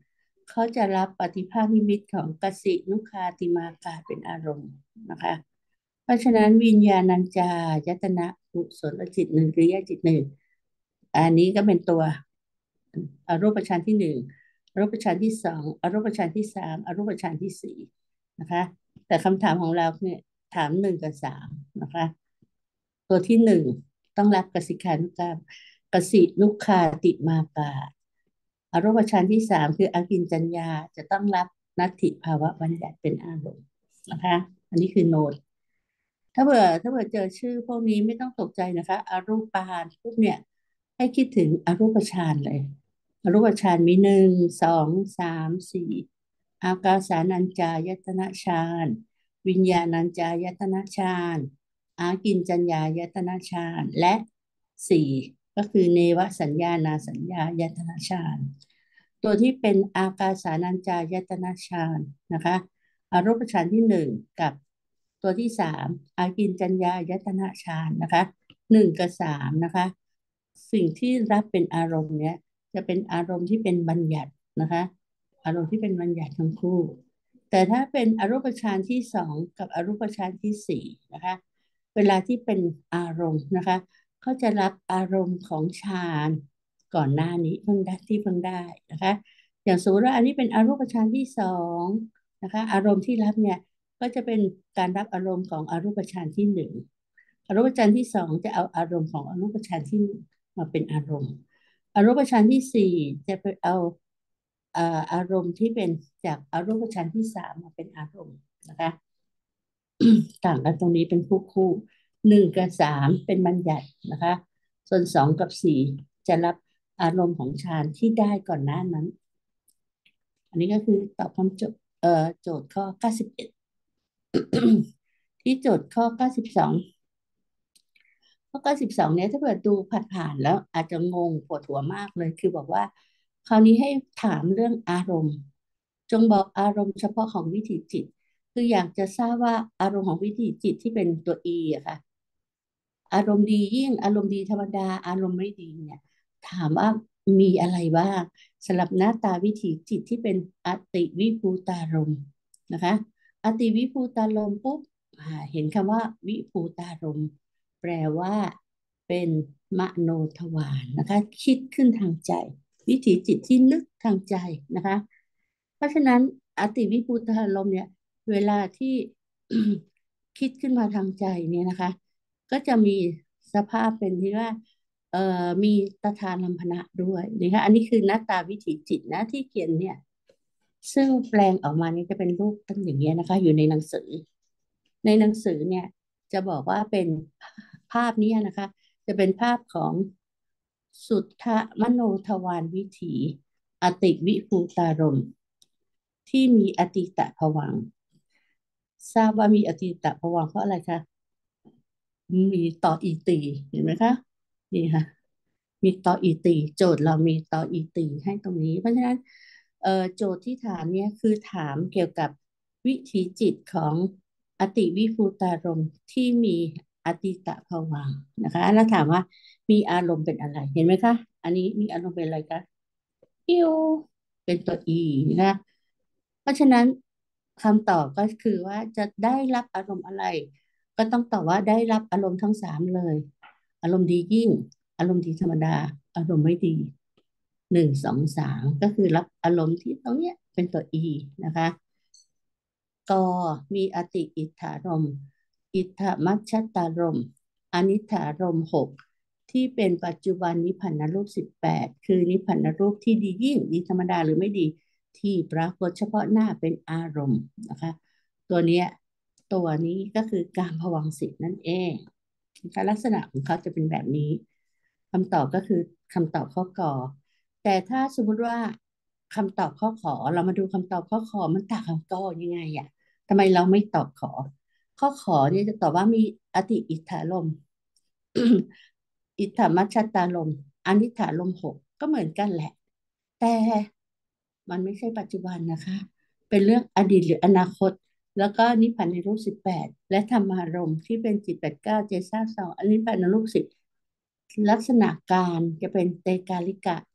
เขาจะรับปฏิภาคนิมิตของกสินุคาติมากาเป็นอารมณ์นะคะเพราะฉะนั้นวิญญาณัญจายตนะกุศลจิตหนึ่งหรือยจิตหนึ่งอันนี้ก็เป็นตัวอรูปฌานที่หนึ่งอรูปฌานที่สองอรูปฌานที่สามอรูปฌานที่สี่นะคะแต่คำถามของเราเนี่ยถามหนึ่งกับสามนะคะตัวที่หนึ่งต้องรับกสิกานุกรรมกสินุคาติมากา อรูปฌานที่สามคืออากินจัญญาจะต้องรับนัตถิภาวะบัญญัติเป็นอารมณ์นะคะอันนี้คือโน้ตถ้าเผื่อถ้าเผื่อเจอชื่อพวกนี้ไม่ต้องตกใจนะคะอรูปฌานพวกเนี่ยให้คิดถึงอรูปฌานเลยอรูปฌานมีหนึ่งสองสามสี่อากาสานัญจายตนะฌานวิญญาณัญจายตนะฌานอากินจัญญายตนะฌานและสี่ก็คือเนวสัญญานาสัญญายตนะฌาน ตัวที่เป็นอากาสานัญจายตนะฌานนะคะอรูปฌานที่หนึ่งกับตัวที่สามอากินจัญญายตนะฌานนะคะหนึ่งกับสามนะคะสิ่งที่รับเป็นอารมณ์เนี้ยจะเป็นอารมณ์ที่เป็นบัญญัตินะคะอารมณ์ที่เป็นบัญญัติทั้งคู่แต่ถ้าเป็นอรูปฌานที่สองกับอรูปฌานที่สี่นะคะเวลาที่เป็นอารมณ์นะคะเขาจะรับอารมณ์ของฌานก่อนหน้านี้เพิ่งได้ที่เพิ่งได้นะคะอย่างสมมติว่าอันนี้เป็นอรูปฌานที่สองนะคะอารมณ์ที่รับเนี่ยก็จะเป็นการรับอารมณ์ของอรูปฌานที่หนึ่งอรูปฌานที่สองจะเอาอารมณ์ของอรูปฌานที่หนึ่งมาเป็นอารมณ์อรูปฌานที่สี่จะไปเอาเอ่ออารมณ์ที่เป็นจากอรูปฌานที่สามมาเป็นอารมณ์นะคะ ต่างกันตรงนี้เป็นคู่คู่หนึ่งกับสามเป็นบัญญัตินะคะส่วนสองกับสี่จะรับอารมณ์ของฌานที่ได้ก่อนหน้านั้นอันนี้ก็คือตอบคำโจทย์เอ่อโจทย์ข้อเก้าสิบเอ็ดที่โจทย์ข้อเก้าสิบสองข้อเก้าสิบสองเนี่ยถ้าเกิดดูผ่านๆแล้วอาจจะงงปวดหัวมากเลยคือบอกว่าคราวนี้ให้ถามเรื่องอารมณ์จงบอกอารมณ์เฉพาะของวิถีจิตคืออยากจะทราบว่าอารมณ์ของวิถีจิตที่เป็นตัว E อะค่ะ อารมณ์ดียิ่งอารมณ์ดีธรรมดาอารมณ์ไม่ดีเนี่ยถามว่ามีอะไรบ้างสำหรับหน้าตาวิถีจิตที่เป็นอติวิภูตารมณ์นะคะอติวิภูตารมณ์ปุ๊บอ่าเห็นคำว่าวิภูตารมณ์แปลว่าเป็นมโนทวารนะคะคิดขึ้นทางใจวิถีจิตที่นึกทางใจนะคะเพราะฉะนั้นอติวิภูตารมณ์เนี่ยเวลาที่คิดขึ้นมาทางใจเนี่ยนะคะ ก็จะมีสภาพเป็นที่ว่าเอ่อมีตถาลัมพนะด้วยนะคะอันนี้คือหน้าตาวิถีจิตนะที่เขียนเนี่ยซึ่งแปลงออกมานี่จะเป็นรูปตั้งอย่างเงี้ยนะคะอยู่ในหนังสือในหนังสือเนี่ยจะบอกว่าเป็นภาพนี้นะคะจะเป็นภาพของสุทธมโนทวารวิถีอติวิภูตารมณ์ที่มีอติตะภวังค์ทราบว่ามีอติตะภวังค์เพราะอะไรคะ มีต่ออีตีเห็นไหมคะนี่ค่ะมีต่ออีตีโจทย์เรามีต่ออีตีให้ตรงนี้เพราะฉะนั้นเอ่อโจทย์ที่ถามเนี่ยคือถามเกี่ยวกับวิถีจิตของอติวิภูตารมณ์ที่มีอติตะภวังค์นะคะแล้วถามว่ามีอารมณ์เป็นอะไรเห็นไหมคะอันนี้มีอารมณ์เป็นอะไรคะอิวเป็นตัวอีนะเพราะฉะนั้นคำตอบก็คือว่าจะได้รับอารมณ์อะไร ก็ต้องตอบว่าได้รับอารมณ์ทั้งสามเลยอารมณ์ดียิ่งอารมณ์ดีธรรมดาอารมณ์ไม่ดีหนึ่งสองสามก็คือรับอารมณ์ที่ตรงเนี้ยเป็นตัว E นะคะกมีอติอิทธารมณ์อิทธมัชฌตารมณ์อนิถารมณ์หกที่เป็นปัจจุบันนิพพานรูปสิบแปดคือนิพพานรูปที่ดียิ่งดีธรรมดาหรือไม่ดีที่ปรากฏเฉพาะหน้าเป็นอารมณ์นะคะตัวเนี้ย ตัวนี้ก็คือการภวังค์สิทธิ์นั่นเองนะคะลักษณะของเขาจะเป็นแบบนี้คำตอบก็คือคำตอบข้อกอแต่ถ้าสมมติว่าคำตอบข้อขอเรามาดูคำตอบข้อขอมันต่างกับกอยังไงอ่ะทำไมเราไม่ตอบขอข้อขอเนี่ยจะตอบว่ามีอติอิทธารมณ์อิทธมัชฌตารมณ์อนิถารมณ์หกก็เหมือนกันแหละแต่มันไม่ใช่ปัจจุบันนะคะเป็นเรื่องอดีตหรืออนาคต แล้วก็นิพพานในรูปสิบแปดและธรรมารมณ์ที่เป็นจิตแปดเก้าเจซ่าสองอันนี้พพานในรูปสิบลักษณะการจะเป็นเตกาลิกะ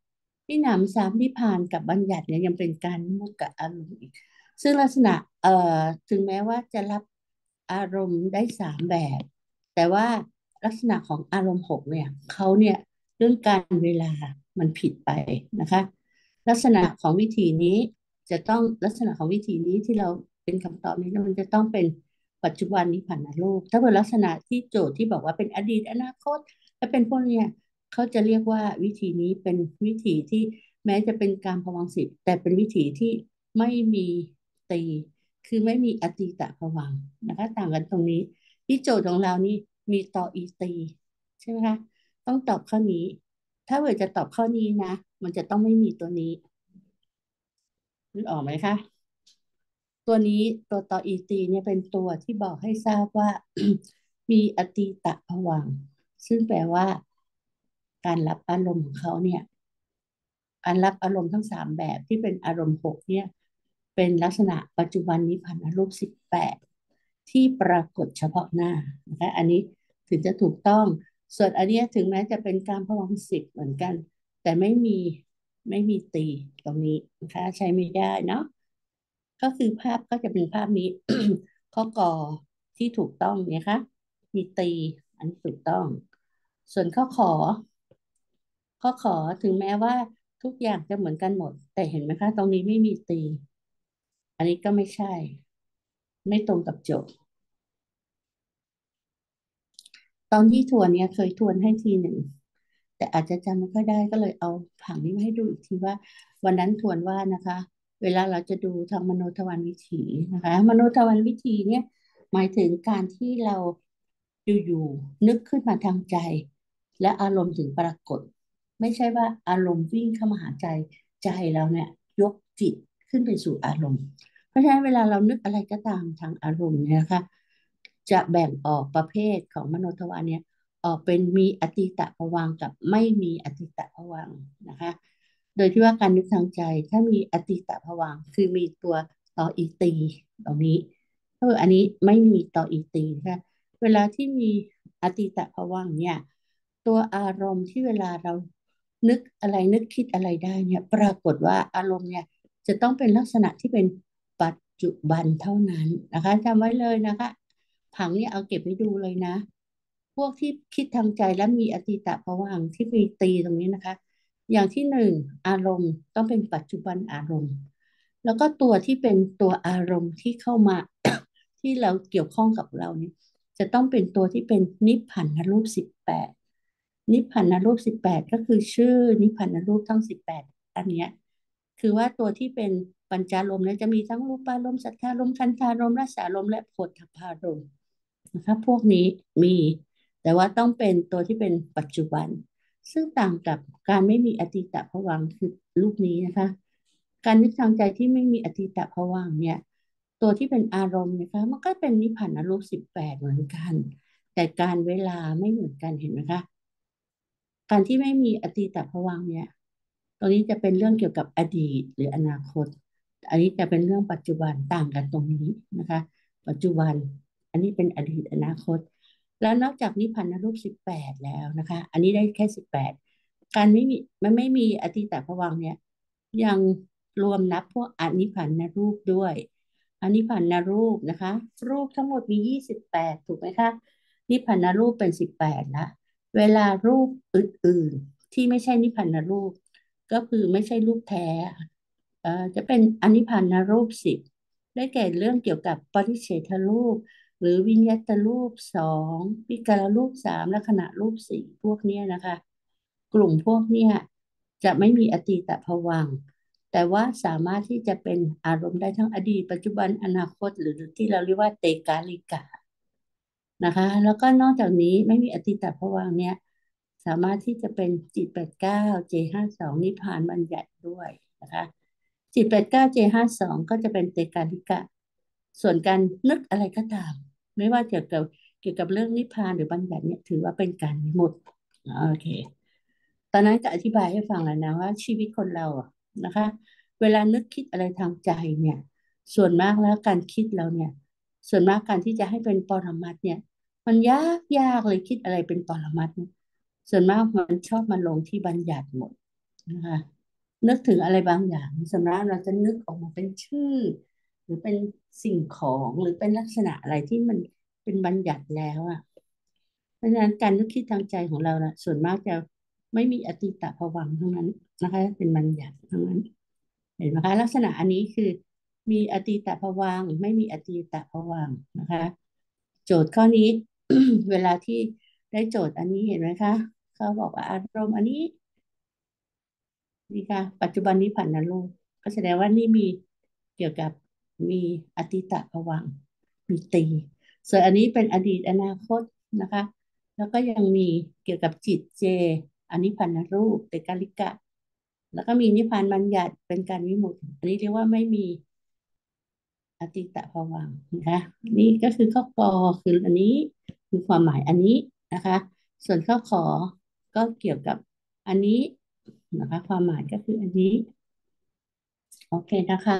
ที่หนำซ้ำที่ผ่านกับบัญญัติเนี่ยยังเป็นการพูดกับอารมณ์อีกซึ่งลักษณะเอ่อถึงแม้ว่าจะรับอารมณ์ได้สามแบบแต่ว่าลักษณะของอารมณ์หกเนี่ยเขาเนี่ยเรื่องการเวลามันผิดไปนะคะลักษณะของวิธีนี้จะต้องลักษณะของวิธีนี้ที่เราเป็นคำตอบนี้มันจะต้องเป็นปัจจุบันนิพพานโลกถ้าเป็นลักษณะที่โจทย์ที่บอกว่าเป็นอดีตอนาคตและเป็นพวกเนี้ย เขาจะเรียกว่าวิธีนี้เป็นวิธีที่แม้จะเป็นการภวังค์สิบแต่เป็นวิธีที่ไม่มีตีคือไม่มีอตีตะภวังค์นะคะต่างกันตรงนี้ที่โจทย์ของเรานี่มีต่ออีตีใช่ไหมคะต้องตอบข้อนี้ถ้าเกิดจะตอบข้อนี้นะมันจะต้องไม่มีตัวนี้นึกออกไหมคะตัวนี้ตัวต่ออีตีเนี่ยเป็นตัวที่บอกให้ทราบว่ามีอตีตะภวังค์ซึ่งแปลว่าการรับอารมณ์ของเขาเนี่ย การรับอารมณ์ทั้งสามแบบที่เป็นอารมณ์หกเนี่ยเป็นลักษณะปัจจุบันนิพพานรูปสิบแปดที่ปรากฏเฉพาะหน้านะคะอันนี้ถึงจะถูกต้องส่วนอันเนี้ยถึงแม้จะเป็นการพวังค์สิบเหมือนกันแต่ไม่มีไม่มีตีตรงนี้นะคะใช้ไม่ได้เนาะก็คือภาพก็จะเป็นภาพนี้ข้อกอที่ถูกต้องเนี่ยคะมีตีอันนี้ถูกต้องส่วนข้อขอ ก็ขอถึงแม้ว่าทุกอย่างจะเหมือนกันหมดแต่เห็นไหมคะตรงนี้ไม่มีตีอันนี้ก็ไม่ใช่ไม่ตรงกับโจทย์ตอนที่ทวนเนี่ยเคยทวนให้ทีหนึ่งแต่อาจจะจำไม่ค่อยได้ก็เลยเอาผังนี้มาให้ดูอีกทีว่าวันนั้นทวนว่านะคะเวลาเราจะดูทางมโนทวารวิถีนะคะมโนทวารวิถีเนี่ยหมายถึงการที่เราอยู่ๆนึกขึ้นมาทางใจและอารมณ์ถึงปรากฏ ไม่ใช่ว่าอารมณ์วิ่งเข้ามาหาใจใจเราเนี่ยยกจิตขึ้นไปสู่อารมณ์เพราะฉะนั้นเวลาเรานึกอะไรก็ตามทางอารมณ์เนี่ยนะคะจะแบ่งออกประเภทของมโนทวารเนี่ยออกเป็นมีอติตะภวังค์กับไม่มีอติตะภวังค์นะคะโดยที่ว่าการนึกทางใจถ้ามีอติตะภวังค์คือมีตัวต่ออีตีตรงนี้ก็คืออันนี้ไม่มีต่ออีตีนะคะเวลาที่มีอติตะภวังค์เนี่ยตัวอารมณ์ที่เวลาเรา นึกอะไรนึกคิดอะไรได้เนี่ยปรากฏว่าอารมณ์เนี่ยจะต้องเป็นลักษณะที่เป็นปัจจุบันเท่านั้นนะคะจำไว้เลยนะคะผังเนี่ยเอาเก็บไว้ดูเลยนะพวกที่คิดทางใจและมีอติตะภวังค์ที่มีตีตรงนี้นะคะอย่างที่หนึ่งอารมณ์ต้องเป็นปัจจุบันอารมณ์แล้วก็ตัวที่เป็นตัวอารมณ์ที่เข้ามาที่เราเกี่ยวข้องกับเราเนี่ยจะต้องเป็นตัวที่เป็นนิพพานรูปสิบแปด นิพพานรูปสิบแปดก็คือชื่อนิพพานรูปทั้งสิบแปดอันเนี้ยคือว่าตัวที่เป็นปัญจารมณ์เนี่ยจะมีทั้งรูปารมณ์สัทธารมณ์คันธารมณ์รสารมณ์และโผฏฐัพพารมณ์นะคะพวกนี้มีแต่ว่าต้องเป็นตัวที่เป็นปัจจุบันซึ่งต่างกับการไม่มีอตีตภวังค์คือรูปนี้นะคะการนึกทางใจที่ไม่มีอตีตภวังค์เนี่ยตัวที่เป็นอารมณ์นะคะมันก็เป็นนิพพานรูปสิบแปดเหมือนกันแต่การเวลาไม่เหมือนกันเห็นไหมคะ การที่ไม่มีอตีตภวังค์เนี่ยตรงนี้จะเป็นเรื่องเกี่ยวกับอดีตหรืออนาคตอันนี้จะเป็นเรื่องปัจจุบันต่างกันตรงนี้นะคะปัจจุบันอันนี้เป็นอดีตอนาคตแล้วนอกจากนิพพานรูปสิบแปดแล้วนะคะอันนี้ได้แค่สิบแปดการไม่มีมันไม่มีอตีตภวังค์เนี่ยยังรวมนับพวกอนิพพานรูปด้วยอนิพพานรูปนะคะรูปทั้งหมดมียี่สิบแปดถูกไหมคะนิพพานรูปเป็นสิบแปดละ เวลารูปอื่นๆที่ไม่ใช่นิพพานรูปก็คือไม่ใช่รูปแท้เอ่อจะเป็นอนิพพานรูปสิบได้แก่เรื่องเกี่ยวกับปริเฉทรูปหรือวิญญาตรูปสองวิการรูปสามและขณะรูปสี่พวกเนี้ยนะคะกลุ่มพวกเนี้ยจะไม่มีอตีตภวังค์แต่ว่าสามารถที่จะเป็นอารมณ์ได้ทั้งอดีตปัจจุบันอนาคตหรือที่เราเรียกว่าเตกาลิกะ นะคะแล้วก็นอกจากนี้ไม่มีอติตภวังค์เนี่ยสามารถที่จะเป็นจิตแปดเก้าเจห้าสองนิพพานบัญญัติด้วยนะคะจิตแปดเก้าเจห้าสองก็จะเป็นเตกาลิกะส่วนการนึกอะไรก็ตามไม่ว่าเกี่ยวกับเกี่ยวกับเรื่องนิพพานหรือบัญญัติเนี่ยถือว่าเป็นการนิมุตโอเคตอนนั้นก็อธิบายให้ฟังแล้วนะว่าชีวิตคนเราอะนะคะเวลานึกคิดอะไรทางใจเนี่ยส่วนมากแล้วการคิดเราเนี่ยส่วนมากการที่จะให้เป็นปรมัตถ์เนี่ย มันยากยากเลยคิดอะไรเป็นปรมัตถ์เนี่ยส่วนมากมันชอบมาลงที่บัญญัติหมดนะคะนึกถึงอะไรบางอย่างสำหรับเราจะนึกออกมาเป็นชื่อหรือเป็นสิ่งของหรือเป็นลักษณะอะไรที่มันเป็นบัญญัติแล้วอ่ะเพราะฉะนั้นการนึกคิดทางใจของเราน่ะส่วนมากจะไม่มีอติตะภวังค์ทั้งนั้นนะคะเป็นบัญญัติทั้งนั้นเห็นไหมคะลักษณะอันนี้คือมีอติตะภวังค์ไม่มีอติตะภวังค์นะคะโจทย์ข้อนี้เวลาที่ได้โจทย์อันนี้เห็นไหมคะเขาบอกว่าอารมณ์อันนี้ นี่ค่ะปัจจุบันนี้ผันนรูปก็แสดงว่านี่มีเกี่ยวกับมีอติตะภวังค์มีตีส่วนอันนี้เป็นอดีตอนาคตนะคะแล้วก็ยังมีเกี่ยวกับจิตเจอันนี้พันนรูปเตกาลิกะแล้วก็มีนิพพานบัญญัติเป็นการวิมุตติอันนี้เรียกว่าไม่มีอติตะภวังค์นะคะนี่ก็คือข้อกอคืออันนี้คือความหมายอันนี้นะคะส่วนข้อขอก็เกี่ยวกับอันนี้นะคะความหมายก็คืออันนี้ โอเคนะคะ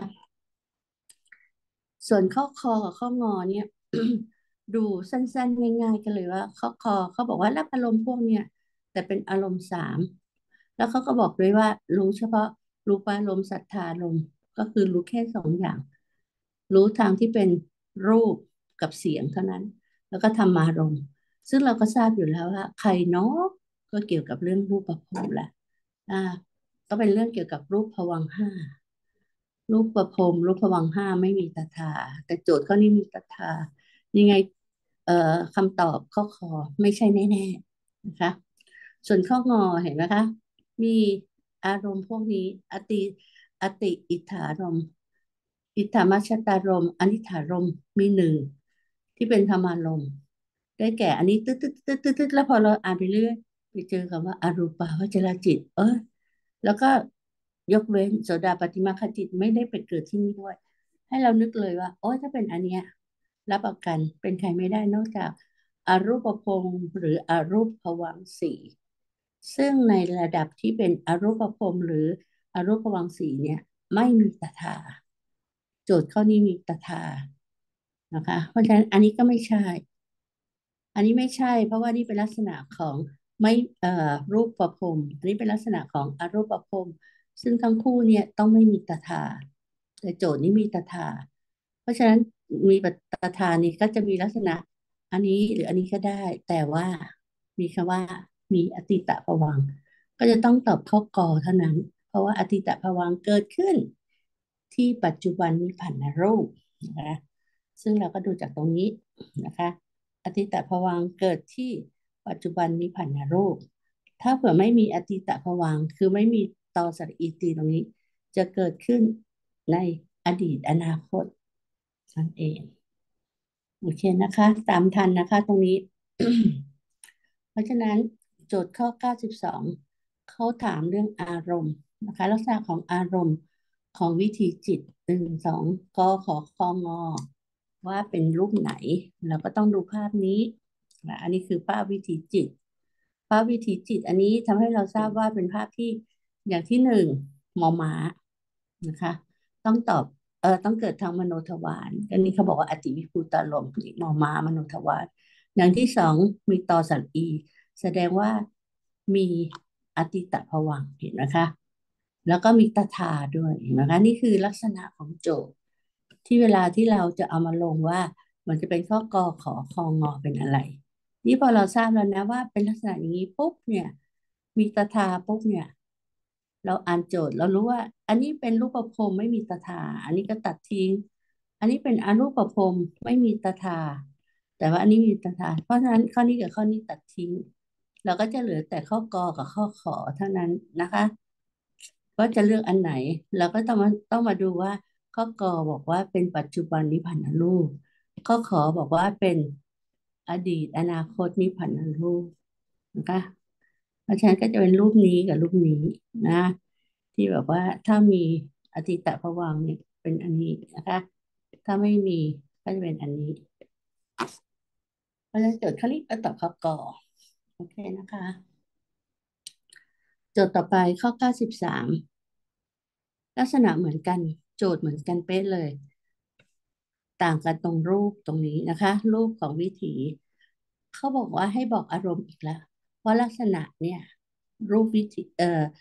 ส่วนข้อคอกับข้องอเนี่ยดูสั้นๆง่ายๆกันเลยว่าข้อคอเขาบอกว่ารับอารมณ์พวกเนี่ยแต่เป็นอารมณ์สามแล้วเขาก็บอกด้วยว่ารู้เฉพาะรูปารมณ์สัทธารมณ์ก็คือรู้แค่สองอย่างรู้ทางที่เป็นรูปกับเสียงเท่านั้นแล้วก็ธรรมารมณ์ซึ่งเราก็ทราบอยู่แล้วว่าใครเนาะก็เกี่ยวกับเรื่องรูปภพแหละอ่าก็เป็นเรื่องเกี่ยวกับรูปภวังค์ห้า รูปประพรมรูปภวังค์ห้าไม่มีตถาแต่โจทย์ข้อนี้มีตถายังไงเอ่อคำตอบข้อคอไม่ใช่แน่ๆนะคะส่วนข้องอเห็นไหมคะมีอารมณ์พวกนี้อติอติอิทธารมณ์อิทธามัชชตารมณ์อนิถารมณ์มีหนึ่งที่เป็นธรรมารมณ์ได้แก่อันนี้ตึ๊ดตึ๊ดตึ๊ดตึ๊ดตึ๊ดแล้วพอเราอ่านไปเรื่อยไปเจอคำว่าอารูปาวจรจิตเออ แล้วก็ยกเว้นโสดาปัตติมาคจิตไม่ได้ไปเกิดที่นี่ด้วยให้เรานึกเลยว่าโอ้ยถ้าเป็นอันเนี้ยรับประกันเป็นใครไม่ได้นอกจากอรูปภพหรืออรูปภวังค์สี่ซึ่งในระดับที่เป็นอรูปภพหรืออรูปภวังค์สี่เนี่ยไม่มีตถาโจทย์ข้อนี้มีตถานะคะเพราะฉะนั้นอันนี้ก็ไม่ใช่ อันนี้ไม่ใช่เพราะว่านี่เป็นลักษณะของไม่เอ่อรูปประพรมอันนี้เป็นลักษณะของอรูปประพรมซึ่งทั้งคู่เนี่ยต้องไม่มีตถาแต่โจทย์นี้มีตถาเพราะฉะนั้นมีตถานี่ก็จะมีลักษณะอันนี้หรืออันนี้ก็ได้แต่ว่ามีคำว่ามีอติตะภวังค์ก็จะต้องตอบข้อกอเท่านั้นเพราะว่าอติตะภวังค์เกิดขึ้นที่ปัจจุบันนิพพานรูปนะคะซึ่งเราก็ดูจากตรงนี้นะคะ อติตภวังค์เกิดที่ปัจจุบันนิพพานรูปถ้าเผื่อไม่มีอติตภวังค์คือไม่มีตอสระอีตีตรงนี้จะเกิดขึ้นในอดีตอนาคตนั่นเองโอเคนะคะตามทันนะคะตรงนี้เพราะฉะนั้นโจทย์ข้อเก้าสิบสองเขาถามเรื่องอารมณ์นะคะลักษณะของอารมณ์ของวิถีจิตหนึ่งสองกขอคองอว่าเป็นรูปไหนเราก็ต้องดูภาพนี้นะอันนี้คือภาพวิถีจิตภาพวิถีจิตอันนี้ทำให้เราทราบว่าเป็นภาพที่อย่างที่หนึ่งมอม้านะคะต้องตอบเออต้องเกิดทางมโนทวารอันนี้เขาบอกว่าอติวิภูตารมณ์มอม้ามโนทวารอย่างที่สองมีตอสัตอี แสดงว่ามีอติตภวังค์เห็นไหมคะแล้วก็มีตถาด้วยเห็นไหมคะนี่คือลักษณะของโจทย์ที่เวลาที่เราจะเอามาลงว่ามันจะเป็นข้อกอขอคองอเป็นอะไรนี่พอเราทราบแล้วนะว่าเป็นลักษณะอย่างนี้ปุ๊บเนี่ยมีตถาปุ๊บเนี่ยเราอ่านโจทย์เรารู้ว่าอันนี้เป็นรูปภพไม่มีตถาอันนี้ก็ตัดทิ้งอันนี้เป็นอรูปภพไม่มีตถาแต่ว่าอันนี้มีตถาเพราะฉะนั้นข้อนี้กับข้อนี้ตัดทิ้ง เราก็จะเหลือแต่ข้อกอกับข้อขอเท่านั้นนะคะว่าจะเลือกอันไหนเราก็ต้องมาต้องมาดูว่าข้อกอบอกว่าเป็นปัจจุบันนิพพานรูปข้อขอบอกว่าเป็นอดีตอนาคตนิพพานรูปนะคะเพราะฉะนั้นก็จะเป็นรูปนี้กับรูปนี้นะที่แบบว่าถ้ามีอติตภวังค์เนี่ยเป็นอันนี้นะคะถ้าไม่มีก็จะเป็นอันนี้เพราะฉะนั้นโจทย์เขาเรียกตอบข้อกอโอเคนะคะ โจทย์ต่อไปข้อเก้าสิบสามลักษณะเหมือนกันโจทย์เหมือนกันเป๊ะเลยต่างกันตรงรูปตรงนี้นะคะรูปของวิถีเขาบอกว่าให้บอกอารมณ์อีกแล้วเพราะลักษณะเนี่ยรูปวิถีเอ่อ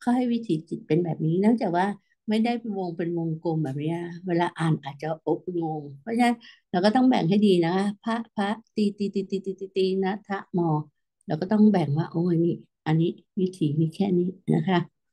เขาให้วิถีจิตเป็นแบบนี้เนื่องจากว่าไม่ได้เป็นวงเป็นวงกลมแบบเนี้ยเวลาอ่านอาจจะอกงงเพราะฉะนั้นเราก็ต้องแบ่งให้ดีนะคะพระพระตีตีตีตีตีตีตีนะทะมอเราก็ต้องแบ่งว่าโอ้ยนี่อันนี้วิถีมีแค่นี้นะคะ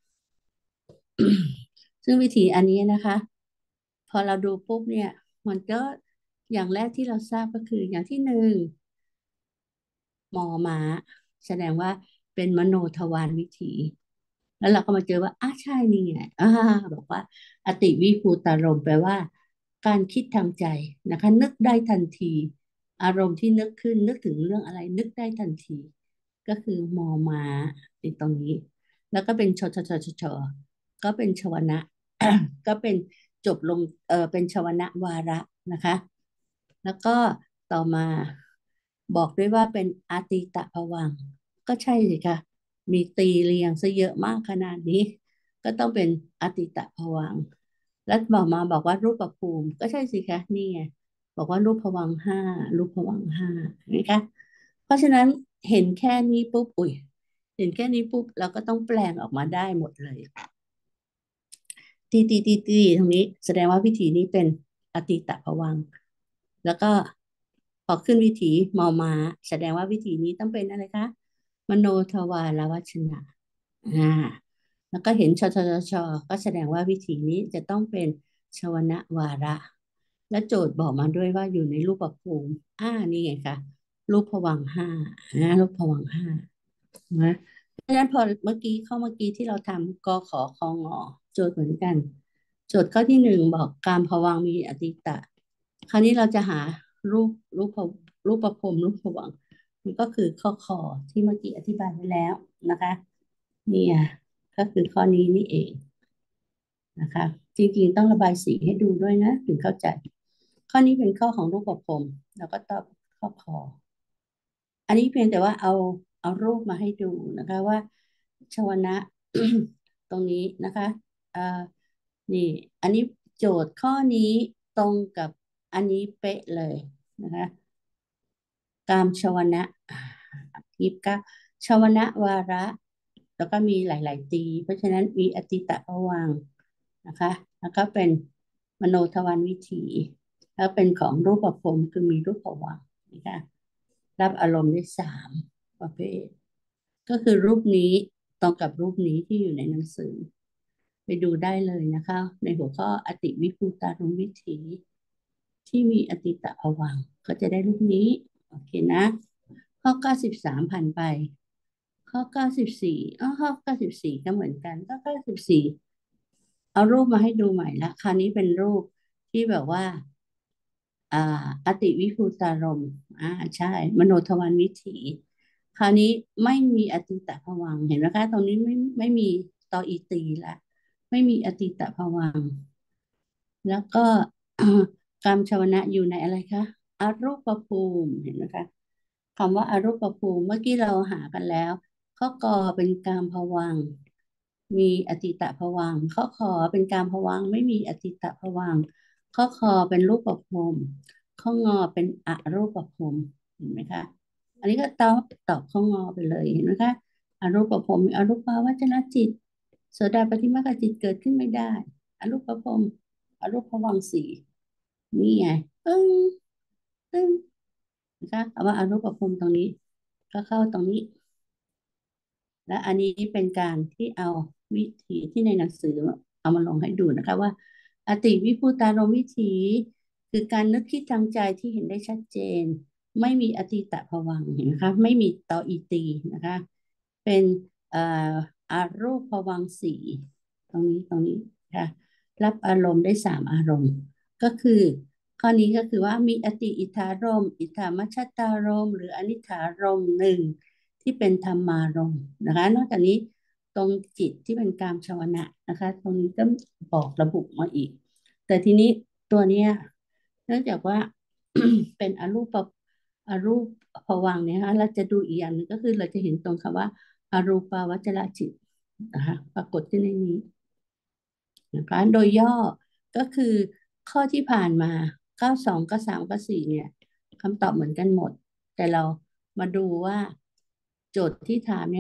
ซึ่งวิธีอันนี้นะคะพอเราดูปุ๊บเนี่ยมันก็อย่างแรกที่เราทราบก็คืออย่างที่หนึ่งมอม้าแสดงว่าเป็นมโนทวารวิถีแล้วเราก็มาเจอว่าอ้าใช่นี่ไงอ่าบอกว่าอติวิภูตารมณ์แปลว่าการคิดทางใจนะคะนึกได้ทันทีอารมณ์ที่นึกขึ้นนึกถึงเรื่องอะไรนึกได้ทันทีก็คือมอม้าในตรงนี้แล้วก็เป็นชชชชชก็เป็นชวนะ ก็เป็นจบลงเออเป็นชวนะวาระนะคะแล้วก็ต่อมาบอกด้วยว่าเป็นอาติตะภวังค์ก็ใช่สิคะมีตีเรียงซะเยอะมากขนาดนี้ก็ต้องเป็นอาติตะภวังค์แล้วบอกมาบอกว่ารูปภูมิก็ใช่สิคะนี่ไงบอกว่ารูปภวังค์ห้ารูปภวังค์ห้าเห็นไหมคะเพราะฉะนั้นเห็นแค่นี้ปุ๊บอุ้ยเห็นแค่นี้ปุ๊บเราก็ต้องแปลงออกมาได้หมดเลย ตีตีตีตีตรงนี้แสดงว่าวิธีนี้เป็นอติตะภวังค์แล้วก็พอขึ้นวิถีมอมาแสดงว่าวิธีนี้ต้องเป็นอะไรคะมโนทวารวัชนะอ่าแล้วก็เห็นชชชชก็แสดงว่าวิธีนี้จะต้องเป็นชวนะวาระและโจทย์บอกมาด้วยว่าอยู่ในรูปภูมิอ่านี่ไงคะรูปภวังค์ห้านะรูปภวังค์ห้านะ เพราะฉะนั้นพอเมื่อกี้ข้อเมื่อกี้ที่เราทำกขอคองอโจทย์เหมือนกันโจทย์ข้อที่หนึ่งบอกการภวังค์มีอติตะคราวนี้เราจะหารูปรูปภพรูปประพรมรูปภวังค์มันก็คือข้อคอที่เมื่อกี้อธิบายไว้แล้วนะคะเนี่ยก็คือข้อนี้นี่เองนะคะจริงๆต้องระบายสีให้ดูด้วยนะถึงเข้าใจข้อนี้เป็นข้อของรูปประพรมแล้วก็ตอบข้อคอ อันนี้เพียงแต่ว่าเอาเอารูปมาให้ดูนะคะว่าชวนะตรงนี้นะคะเอ่อนี่อันนี้โจทย์ข้อนี้ตรงกับอันนี้เป๊ะเลยนะคะกามชวนะยิบก็ชวนะวาระแล้วก็มีหลายๆตีเพราะฉะนั้นมีอติตะภวังค์นะคะแล้วก็เป็นมโนทวารวิถีแล้วเป็นของรูปภพคือมีรูปภวังค์นะคะ รับอารมณ์ได้สามประเภทก็คือรูปนี้ตรงกับรูปนี้ที่อยู่ในหนังสือไปดูได้เลยนะคะในหัวข้ออติวิภูตารมวิถีที่มีอติตภวังค์ก็จะได้รูปนี้โอเคนะข้อเก้าสิบสามผ่านไปข้อเก้าสิบสี่อ๋อข้อเก้าสิบสี่ก็เหมือนกันข้อเก้าสิบสี่เอารูปมาให้ดูใหม่ละคราวนี้เป็นรูปที่แบบว่า อ่าอติวิภูตารมณ์อ่าใช่มโนทวารวิถีคราวนี้ไม่มีอติตะภวังค์เห็นไหมคะตรงนี้ไม่ไม่มีตออีตีละไม่มีอติตะภวังค์แล้วก็กรรมชวนะอยู่ในอะไรคะอรูปภูมิเห็นไหมคะคำว่าอรูปภูมิเมื่อกี้เราหากันแล้วข้อกอเป็นกามภวังค์มีอติตะภวังค์ข้อขอเป็นกามภวังค์ไม่มีอติตะภวังค์ข้อคอเป็นรูปภพ ข้องอเป็นอรูปภพเห็นไหมคะอันนี้ก็ตอบตอบข้องอไปเลยเห็นไหมคะอรูปภพมีอรูปาวจรจิตโสดาปัตติมรรคจิตเกิดขึ้นไม่ได้อรูปภพอรูปภวังค์สี่นี่ไงปึ้งตึ้งนะคะเอาว่าอรูปภพตรงนี้ก็เข้าตรงนี้ และอันนี้เป็นการที่เอาวิธีที่ในหนังสือเอามาลงให้ดูนะคะว่าอติวิภูตารมวิถีคือการนึกคิดทางใจที่เห็นได้ชัดเจนไม่มีอติตะภวังค์เห็นไหมคะไม่มีตออีตีนะคะเป็นเอ่ออารูปภวังค์สี่ตรงนี้ตรงนี้ค่ะรับอารมณ์ได้สามอารมณ์ก็คือข้อนี้ก็คือว่ามีอติอิทธารมณ์อิทธามัชฌตารมณ์หรืออนิถารมณ์หนึ่ง ที่เป็นธรรมารมณ์นะคะนอกจากนี้ตรงจิตที่เป็นกามชวนะนะคะตรงนี้ก็บอกระบุมาอีกแต่ทีนี้ตัวเนี้ยเนื่องจากว่าเป็นอรูปอรูปภวังค์เนี่ยนะคะเราจะดูอีกอย่างหนึงก็คือเราจะเห็นตรงคำว่าอรูปาวจรจิตนะคะปรากฏขึ้นในนี้นะคะโดยย่อก็คือข้อที่ผ่านมาเก้าสองเก้าสามเก้าสี่เนี่ยคำตอบเหมือนกันหมดแต่เรามาดูว่าโจทย์ที่ถามเนี่ยเขา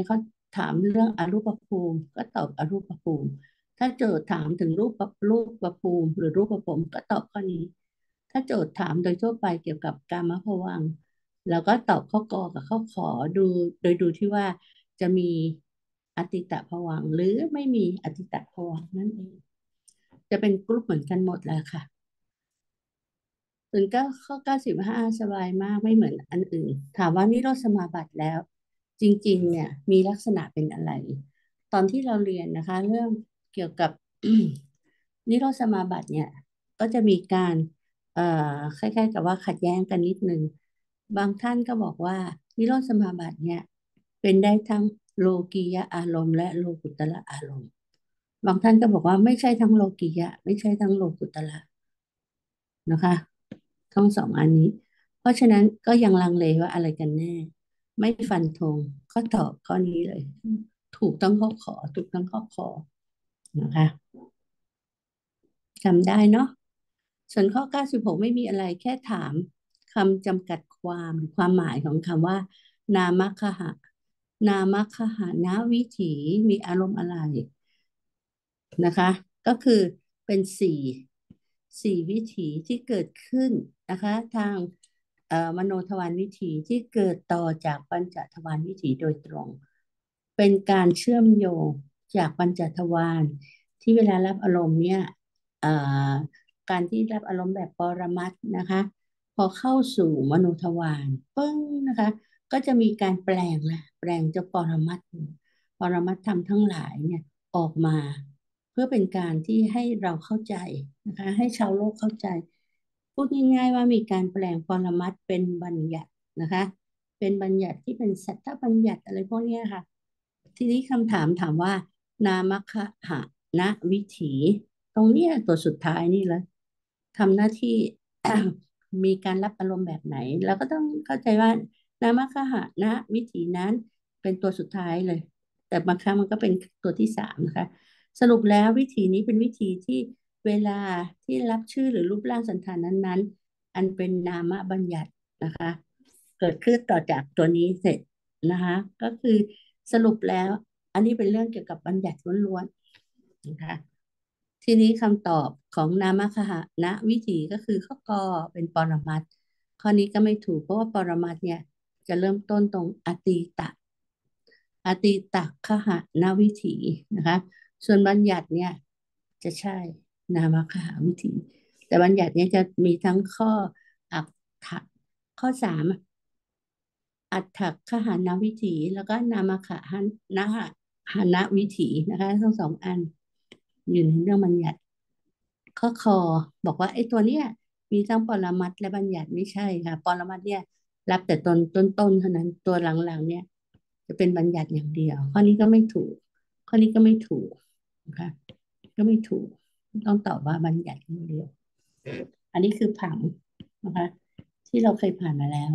ถามเรื่องอรูปภูมิก็ตอบอรูปภูมิถ้าโจทย์ถามถึงรูปรูปภูมิหรือรูปภพก็ตอบข้อนี้ถ้าโจทย์ถามโดยทั่วไปเกี่ยวกับกามภวังค์เราก็ตอบข้อกอกับข้อขอดูโดยดูที่ว่าจะมีอติตภวังค์หรือไม่มีอติตภวังค์นั่นเองจะเป็นกลุ่มเหมือนกันหมดแล้วค่ะ ส่วนก็ข้อเก้าสิบห้าสบายมากไม่เหมือนอันอื่นถามว่านิโรธสมาบัติแล้วจริงๆเนี่ยมีลักษณะเป็นอะไรตอนที่เราเรียนนะคะเรื่องเกี่ยวกับนิโรธสมาบัติเนี่ยก็จะมีการเอ่อคล้ายๆกับว่าขัดแย้งกันนิดนึงบางท่านก็บอกว่านิโรธสมาบัติเนี่ยเป็นได้ทั้งโลกียะอารมณ์และโลกุตระอารมณ์บางท่านก็บอกว่าไม่ใช่ทั้งโลกียะไม่ใช่ทั้งโลกุตระนะคะทั้งสองอันนี้เพราะฉะนั้นก็ยังลังเลว่าอะไรกันแน่ไม่ฟันธงก็ตอบข้อนี้เลยถูกต้องข้อขอถูกต้องข้อขอนะคะจำได้เนาะส่วนข้อเก้าสิบหกไม่มีอะไรแค่ถามคำจำกัดความหรือความหมายของคำว่านามคหะนามคหะนวิถีมีอารมณ์อะไร นะคะก็คือเป็นสี่สี่วิถีที่เกิดขึ้นนะคะทางเอ่อมโนทวารวิถีที่เกิดต่อจากปัญจทวารวิถีโดยตรงเป็นการเชื่อมโยงจากปัญจทวารที่เวลารับอารมณ์เนี่ยเอ่อการที่รับอารมณ์แบบปรมัตถ์นะคะพอเข้าสู่มโนทวารปึ้งนะคะก็จะมีการแปลงแหละแปลงเจ้าปรมัตถ์ปรมัตถ์ธรรมทั้งหลายเนี่ยออกมา เพื่อเป็นการที่ให้เราเข้าใจนะคะให้ชาวโลกเข้าใจพูดง่ายๆว่ามีการแปลงปรมัตถ์เป็นบัญญัตินะคะเป็นบัญญัติที่เป็นสัทธบัญญัติอะไรพวกเนี้ยค่ะทีนี้คำถามถามว่านามคหะณวิถีตรงเนี้ยตัวสุดท้ายนี่เลยทำหน้าที่มีการรับอารมณ์แบบไหนเราก็ต้องเข้าใจว่านามคหะณวิถีนั้นเป็นตัวสุดท้ายเลยแต่บางครั้งมันก็เป็นตัวที่สามนะคะ สรุปแล้ววิธีนี้เป็นวิธีที่เวลาที่รับชื่อหรือรูปร่างสันฐานนั้นๆอันเป็นนามบัญญัตินะคะเกิดขึ้นต่อจากตัวนี้เสร็จนะคะก็คือสรุปแล้วอันนี้เป็นเรื่องเกี่ยวกับบัญญัติล้วนๆนะคะทีนี้คำตอบของนามคหะณวิถีก็คือข้อกอเป็นปรมัตถ์ข้อนี้ก็ไม่ถูกเพราะว่าปรมัตถ์เนี่ยจะเริ่มต้นตรงอตีตะ อติตักขหนวิถีนะคะส่วนบัญญัติเนี่ยจะใช่นามคหวิถีแต่บัญญัติเนี่ยจะมีทั้งข้ออักถะข้อสามอัตถคหนวิถีแล้วก็นามคหนะหนวิถีนะคะทั้งสองอันอยู่ในเรื่องบัญญัติข้อคอบอกว่าไอ้ตัวเนี้ยมีทั้งปรมัตถ์และบัญญัติไม่ใช่ค่ะปรมัตถ์เนี่ยรับแต่ตนต้นๆเท่านั้นตัวหลังๆเนี่ยจะเป็นบัญญัติอย่างเดียวข้อนี้ก็ไม่ถูกข้อนี้ก็ไม่ถูกนะคะก็ไม่ถูกต้องตอบว่าบัญญัติอย่างเดียวอันนี้คือผังนะคะที่เราเคยผ่านมาแล้ว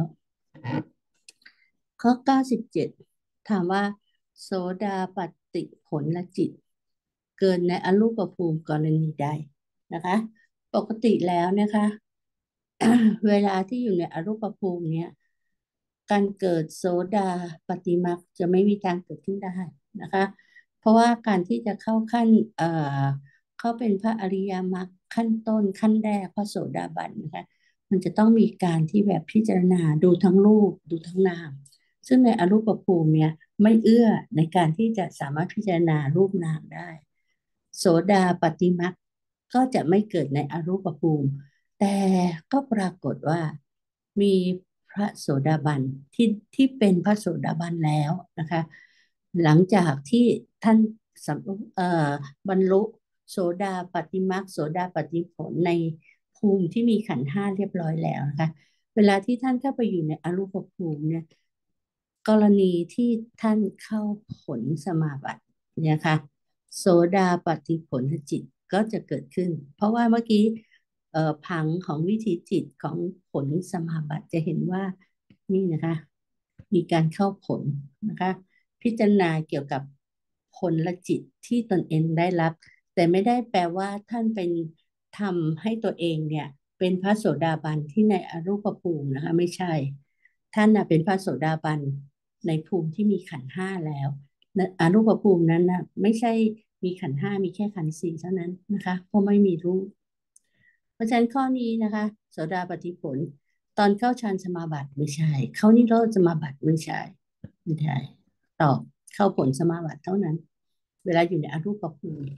ข้อเก้าสิบเจ็ดถามว่าโสดาปัตติผลละจิตเกินในอรูปภูมิกรณีใดนะคะปกติแล้วนะคะ เวลาที่อยู่ในอรูปภูมิเนี่ยการเกิดโสดาปฏิมักจะไม่มีทางเกิดขึ้นได้นะคะเพราะว่าการที่จะเข้าขั้นเอ่อเข้าเป็นพระอริยมรรคขั้นต้นขั้นแรกพระโสดาบันนะคะมันจะต้องมีการที่แบบพิจารณาดูทั้งรูปดูทั้งนามซึ่งในอรูปภูมิเนี่ยไม่เอื้อในการที่จะสามารถพิจารณารูปนามได้โสดาปฏิมักก็จะไม่เกิดในอรูปภูมิ แต่ก็ปรากฏว่ามีพระโสดาบันที่ที่เป็นพระโสดาบันแล้วนะคะหลังจากที่ท่านสำเอ่อบรรลุโสดาปัตติมรรคโสดาปัตติผลในภูมิที่มีขันธ์ห้าเรียบร้อยแล้วนะคะเวลาที่ท่านเข้าไปอยู่ในอรูปภูมิเนี่ยกรณีที่ท่านเข้าผลสมาบัติเนี่ยค่ะโสดาปัตติผลจิตก็จะเกิดขึ้นเพราะว่าเมื่อกี้ เอ่อผังของวิถีจิตของผลสมาบัติจะเห็นว่านี่นะคะมีการเข้าผลนะคะพิจารณาเกี่ยวกับผลละจิตที่ตนเองได้รับแต่ไม่ได้แปลว่าท่านเป็นทำให้ตัวเองเนี่ยเป็นพระโสดาบันที่ในอรูปภูมินะคะไม่ใช่ท่านน่ะเป็นพระโสดาบันในภูมิที่มีขันธ์ห้าแล้วอรูปภูมินั้นนะไม่ใช่มีขันธ์ห้ามีแค่ขันธ์สี่เท่านั้นนะคะเพราะไม่มีรูปเพราะฉะนั้นข้อนี้นะคะโสดาปัตติผลตอนเข้าฌานสมาบัติไม่ใช่เข้านิโรธสมาบัติไม่ใช่ไม่ใช่ตอบเข้าผลสมาบัติเท่านั้นเวลาอยู่ในอรูปภูมิ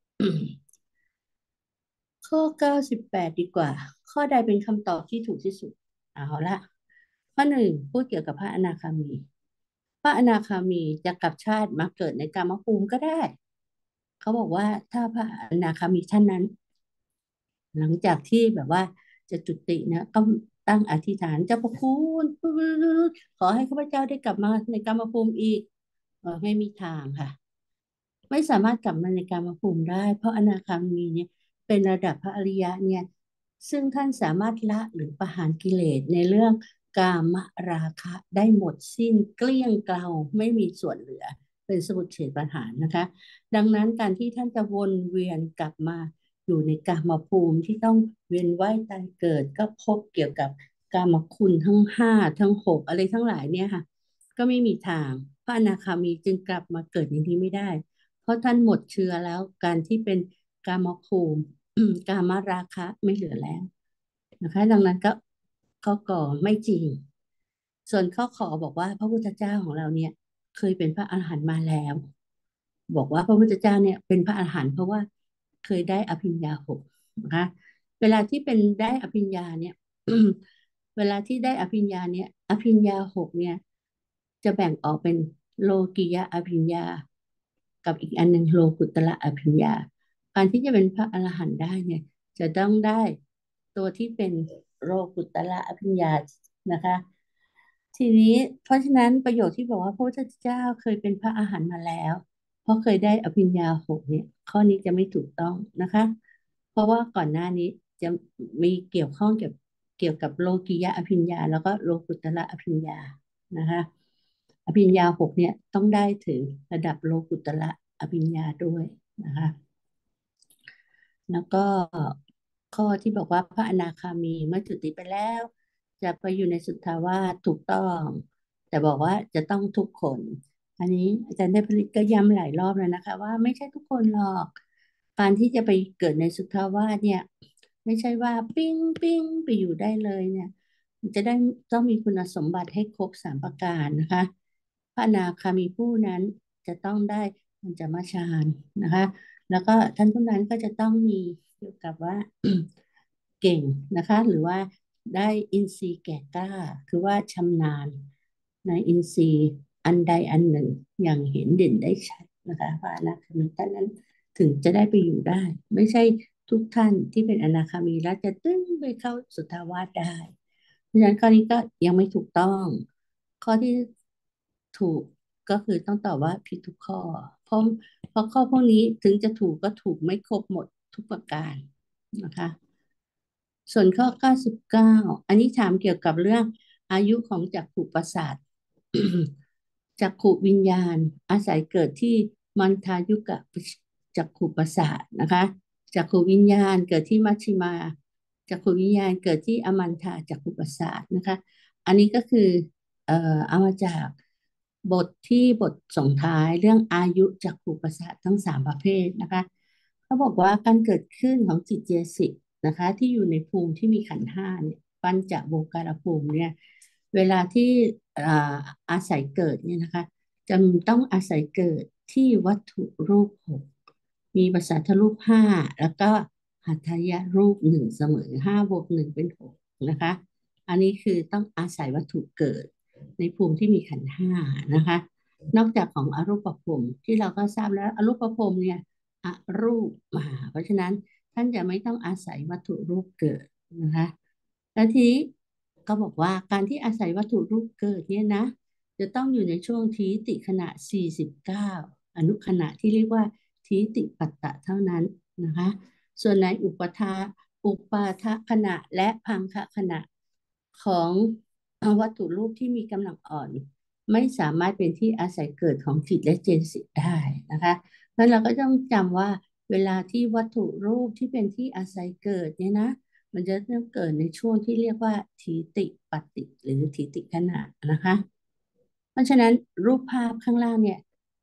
ข้อเก้าสิบแปดดีกว่าข้อใดเป็นคำตอบที่ถูกที่สุดเอาละข้อหนึ่งพูดเกี่ยวกับพระอนาคามีพระอนาคามีจะกลับชาติมาเกิดในกามภูมิก็ได้เขาบอกว่าถ้าพระอนาคามีท่านนั้นหลังจากที่แบบว่าจะจุตินะก็ตั้งอธิษฐานเจ้าพระคุณขอให้ข้าพเจ้าได้กลับมาในกามภูมิอีกเออไม่มีทางค่ะ ไม่สามารถกลับมาในกามภูมิได้เพราะอนาคามีเนี่ยเป็นระดับพระอริยะเนี่ยซึ่งท่านสามารถละหรือประหารกิเลสในเรื่องกามราคะได้หมดสิ้นเกลี้ยงเกลาไม่มีส่วนเหลือเป็นสมุทเฉทประหารนะคะดังนั้นการที่ท่านจะวนเวียนกลับมาอยู่ในกามภูมิที่ต้องเวียนว่ายตายเกิดก็พบเกี่ยวกับกามคุณทั้งห้าทั้งหกอะไรทั้งหลายเนี่ยค่ะก็ไม่มีทางพระอนาคามีจึงกลับมาเกิดในที่ไม่ได้ เพราะท่านหมดเชื้อแล้วการที่เป็นกามภูมิกามราคะไม่เหลือแล้วนะคะดังนั้นก็ข้อก่อไม่จริงส่วนข้อขอบอกว่าพระพุทธเจ้าของเราเนี่ยเคยเป็นพระอรหันต์มาแล้วบอกว่าพระพุทธเจ้าเนี่ยเป็นพระอรหันต์เพราะว่าเคยได้อภิญญาหกนะคะเวลาที่เป็นได้อภิญญาเนี่ยเวลาที่ได้อภิญญาเนี่ยอภิญญาหกเนี่ยจะแบ่งออกเป็นโลกิยะอภิญญากับอีกอันหนึ่งโลกุตระอภิญญาการที่จะเป็นพระอรหันต์ได้เนี่ยจะต้องได้ตัวที่เป็นโลกุตระอภิญญานะคะทีนี้เพราะฉะนั้นประโยคที่บอกว่าพระพุทธเจ้าเคยเป็นพระอรหันต์มาแล้วเพราะเคยได้อภิญญาหกเนี่ยข้อนี้จะไม่ถูกต้องนะคะเพราะว่าก่อนหน้านี้จะมีเกี่ยวข้องเกี่ยวเกี่ยวกับโลกิยะอภิญญาแล้วก็โลกุตระอภิญญานะคะอภิญญาหกเนี่ยต้องได้ถึงระดับโลกุตระอภิญญาด้วยนะคะแล้วก็ข้อที่บอกว่าพระอนาคามีเมื่อจุติไปแล้วจะไปอยู่ในสุทธาวาสถูกต้องแต่บอกว่าจะต้องทุกคนอันนี้อาจารย์ได้ผลิตก็ย้ำหลายรอบแล้วนะคะว่าไม่ใช่ทุกคนหรอกการที่จะไปเกิดในสุทธาวาสเนี่ยไม่ใช่ว่าปิ้งปิ้งไปอยู่ได้เลยเนี่ยมันจะได้ต้องมีคุณสมบัติให้ครบสามประการนะคะพระอนาคามีผู้นั้นจะต้องได้ปัญจมฌานนะคะ แล้วก็ท่านผู้นั้นก็จะต้องมีเกี่ยวกับว่าเก่งนะคะหรือว่าได้อินทรีย์แก่กล้าคือว่าชำนาญในอินทรีย์อันใดอันหนึ่งอย่างเห็นเด่นได้ชัดนะคะพระอนาคามีท่านนั้นถึงจะได้ไปอยู่ได้ไม่ใช่ทุกท่านที่เป็นอนาคามีแล้วจะตึ้งไปเข้าสุทธาวาสได้เพราะฉะนั้นข้อนี้ก็ยังไม่ถูกต้องข้อที่ถูกก็คือต้องตอบว่าผิดทุกข้อเพราะ เพราะข้อพวกนี้ถึงจะถูกก็ถูกไม่ครบหมดทุกประการนะคะส่วนข้อเก้าสิบเก้าอันนี้ถามเกี่ยวกับเรื่องอายุของจักขุประสาทจักขุวิญญาณอาศัยเกิดที่มันทายุกะจักขุประสาทนะคะจักขุวิญญาณเกิดที่มัชชิมาจักขุวิญญาณเกิดที่อมันทาจักขุประสาทนะคะอันนี้ก็คือเอ่อเอามาจาก บทที่บทส่งท้ายเรื่องอายุจักขุประสาททั้งสามประเภทนะคะเขาบอกว่าการเกิดขึ้นของจิตเจสิกนะคะที่อยู่ในภูมิที่มีขันธ์ห้าเนี่ยปัญจโวการภูมิเนี่ยเวลาที่อ่าอาศัยเกิดเนี่ยนะคะจะต้องอาศัยเกิดที่วัตถุรูปหกมีประสาทรูปห้าแล้วก็หัตถยรูปหนึ่งเสมอห้าบวกหนึ่งเป็นหกนะคะอันนี้คือต้องอาศัยวัตถุเกิด ในภูมิที่มีขันธ์ห้านะคะนอกจากของอรูปภพที่เราก็ทราบแล้วอรูปภพเนี่ยอรูปมาเพราะฉะนั้นท่านจะไม่ต้องอาศัยวัตถุรูปเกิดนะคะแล้วทีนี้ก็บอกว่าการที่อาศัยวัตถุรูปเกิดเนี่ยนะจะต้องอยู่ในช่วงทีติขณะสี่สิบเก้าอนุขณะที่เรียกว่าทีติปัตตะเท่านั้นนะคะส่วนในอุปทาอุปาทขณะและพังคขณะของวัตถุรูปที่มีกำลังอ่อนไม่สามารถเป็นที่อาศัยเกิดของจิตและเจตสิกได้นะคะแล้วเราก็ต้องจำว่าเวลาที่วัตถุรูปที่เป็นที่อาศัยเกิดเนี่ยนะมันจะต้องเกิดในช่วงที่เรียกว่าทีติปฏิหรือทีติขณะนะคะเพราะฉะนั้นรูปภาพข้างล่างเนี่ย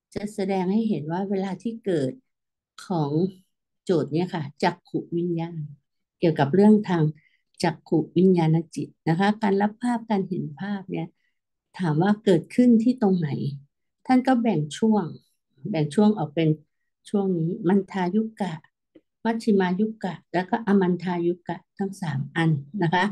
จะแสดงให้เห็นว่าเวลาที่เกิดของโจทย์เนี่ยค่ะจักขุวิญญาณเกี่ยวกับเรื่องทางจักขุวิญญาณจิตนะคะการรับภาพการเห็นภาพเนี่ยถามว่าเกิดขึ้นที่ตรงไหนท่านก็แบ่งช่วงแบ่งช่วงออกเป็นช่วงนี้มันทายุกะมัชฌิมายุกะแล้วก็อมันทายุกะทั้งสามอันนะคะ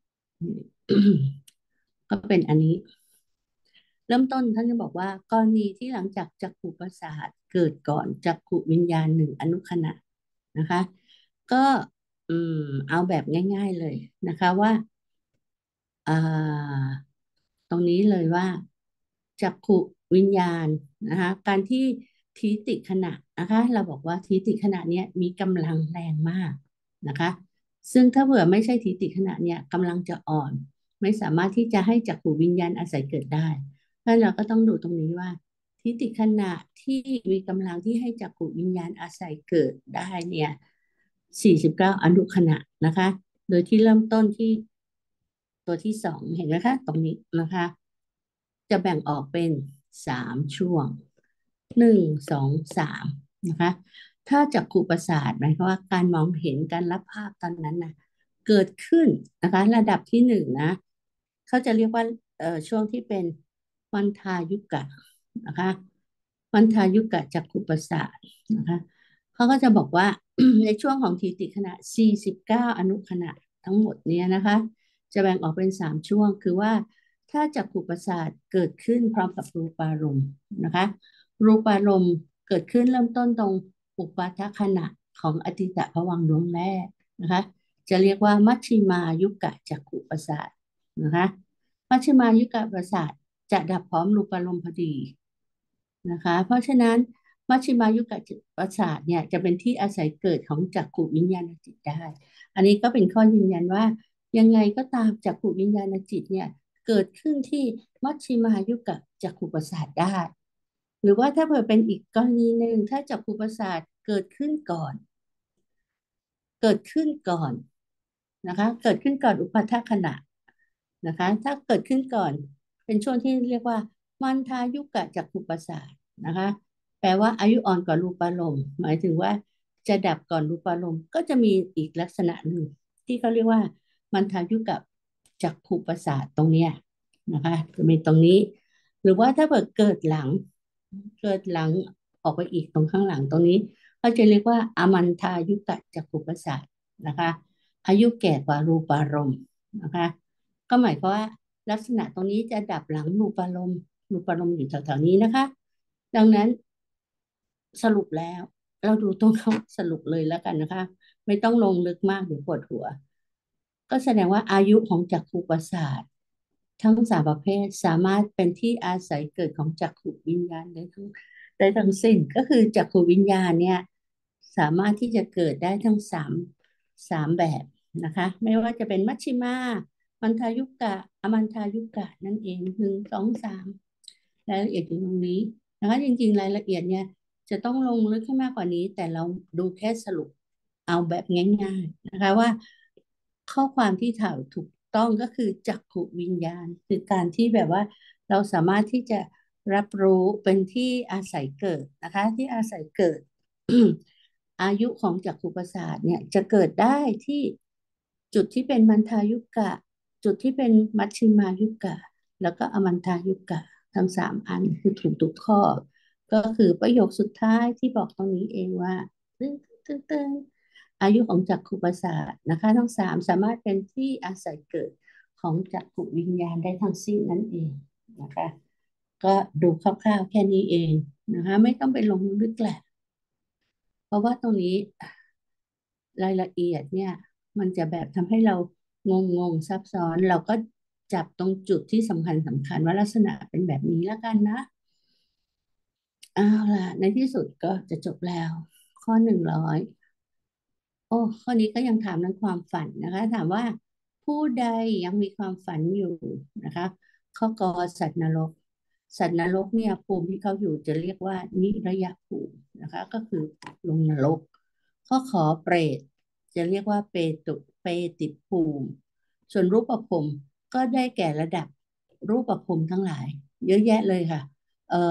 ก็เป็นอันนี้ เริ่มต้นท่านจะบอกว่ากรณีที่หลังจากจักขุประสาทเกิดก่อนจักขุวิญญาณหนึ่งอนุขณะนะคะก็อืมเอาแบบง่ายๆเลยนะคะว่าอ่าตรงนี้เลยว่าจักขุวิญญาณนะคะการที่ทีติขณะนะคะเราบอกว่าทีติขณะเนี้ยมีกำลังแรงมากนะคะซึ่งถ้าเผื่อไม่ใช่ทีติขณะเนี้ยกำลังจะอ่อนไม่สามารถที่จะให้จักขุวิญญาณอาศัยเกิดได้ แล้วเราก็ต้องดูตรงนี้ว่าทิฏฐิขณะที่มีกำลังที่ให้จักขุวิญญาณอาศัยเกิดได้เนี่ยสี่สิบเก้าอนุขณะนะคะโดยที่เริ่มต้นที่ตัวที่สองเห็นไหมคะตรงนี้นะคะจะแบ่งออกเป็นสามช่วงหนึ่งสองสามนะคะถ้าจักขุประสาทหมายความว่าการมองเห็นการรับภาพตอนนั้นนะเกิดขึ้นนะคะระดับที่หนึ่งนะเขาจะเรียกว่าเอ่อช่วงที่เป็นวันทายุกะนะคะวันทายุกะจักขุประสาทนะคะเขาก็จะบอกว่า ในช่วงของทีติขณะสี่สิบเก้าอนุขณะทั้งหมดเนี้ยนะคะจะแบ่งออกเป็นสามช่วงคือว่าถ้าจักขุประสาทเกิดขึ้นพร้อมกับรูปารมณ์นะคะรูปารมณ์เกิดขึ้นเริ่มต้นตรงอุปาทขณะของอติตภวังค์ดวงแรกนะคะจะเรียกว่ามัชฌิมายุกะจักขุประสาทนะคะมัชฌิมายุกะประสาทจะดับพร้อมรูปารมณ์พอดีนะคะเพราะฉะนั้นมัชฌิมายุกะประสาทเนี่ยจะเป็นที่อาศัยเกิดของจักขุวิญญาณจิตได้อันนี้ก็เป็นข้อยืนยันว่ายังไงก็ตามจักขุวิญญาณจิตเนี่ยเกิดขึ้นที่มัชฌิมายุกะจักขุประสาทได้ หรือว่าถ้าเผื่อเป็นอีกกรณีหนึ่งถ้าจักขุประสาทเกิดขึ้นก่อนเกิดขึ้นก่อนนะคะเกิดขึ้นก่อนอุปาทขณะนะคะถ้าเกิดขึ้นก่อนเป็นช่วงที่เรียกว่ามันทายุกะจักขุประสาทนะคะแปลว่าอายุอ่อนกว่ารูปารมณ์หมายถึงว่าจะดับก่อนรูปารมณ์ก็จะมีอีกลักษณะหนึ่งที่เขาเรียกว่ามันทายุกะจักขุประสาทตรงเนี้ยนะคะจะมีตรงนี้หรือว่าถ้าเกิดเกิดหลัง เกิดหลังออกไปอีกตรงข้างหลังตรงนี้เขาจะเรียกว่าอามันทายุกะจักขุประสาทนะคะอายุแก่กว่ารูปารมณ์นะคะก็หมายความว่าลักษณะตรงนี้จะดับหลังรูปารมณ์รูปารมณ์อยู่แถวๆนี้นะคะดังนั้นสรุปแล้วเราดูตรงเขาสรุปเลยแล้วกันนะคะไม่ต้องลงลึกมากเดี๋ยวปวดหัวก็แสดงว่าอายุของจักขุประสาททั้งสามประเภทสามารถเป็นที่อาศัยเกิดของจักขุวิญญาณได้ทั้ง ได้ทั้งสิ้นก็คือจักขุวิญญาณเนี่ยสามารถที่จะเกิดได้ทั้งสามสามแบบนะคะไม่ว่าจะเป็นมัชฌิมามันทายุกะอมันทายุกะนั่นเองหนึ่งสองสามรายละเอียดอยู่ตรงนี้นะคะจริงๆรายละเอียดเนี่ยจะต้องลงลึกให้มากกว่านี้แต่เราดูแค่สรุปเอาแบบง่ายๆนะคะว่าข้อความที่ถ่ายถูกต้องก็คือจักขุวิญญาณคือการที่แบบว่าเราสามารถที่จะ รับรู้เป็นที่อาศัยเกิดนะคะที่อาศัยเกิดอายุของจักขุประสาทเนี่ยจะเกิดได้ที่จุดที่เป็นมันทายุกะจุดที่เป็นมัชฌิมายุกะแล้วก็อมันทายุกะทั้งสามอันคือถูกทุกข้อก็คือประโยคสุดท้ายที่บอกตรงนี้เองว่าตึ้งตึ้งตึ้งอายุของจักขุประสาทนะคะทั้งสามสามารถเป็นที่อาศัยเกิดของจักขุวิญญาณได้ทั้งสิ้นนั่นเองนะคะ ก็ดูคร่าวๆแค่นี้เองนะคะไม่ต้องไปลงลึกแหละเพราะว่าตรงนี้รายละเอียดเนี่ยมันจะแบบทำให้เรางงงซับซ้อนเราก็จับตรงจุดที่สำคัญสำคัญว่าลักษณะเป็นแบบนี้แล้วกันนะเอาล่ะในที่สุดก็จะจบแล้วข้อหนึ่งร้อยโอ้ข้อนี้ก็ยังถามเรื่องความฝันนะคะถามว่าผู้ใดยังมีความฝันอยู่นะคะข้อกอสัตว์นรก สัตว์นรกเนี่ยภูมิที่เขาอยู่จะเรียกว่านิระยะภูมินะคะก็คือลงนรกข้อขอเปรตจะเรียกว่าเปตุเปติภูมิส่วนรูปภพก็ได้แก่ระดับรูปภพทั้งหลายเยอะแยะเลยค่ะเอ่อ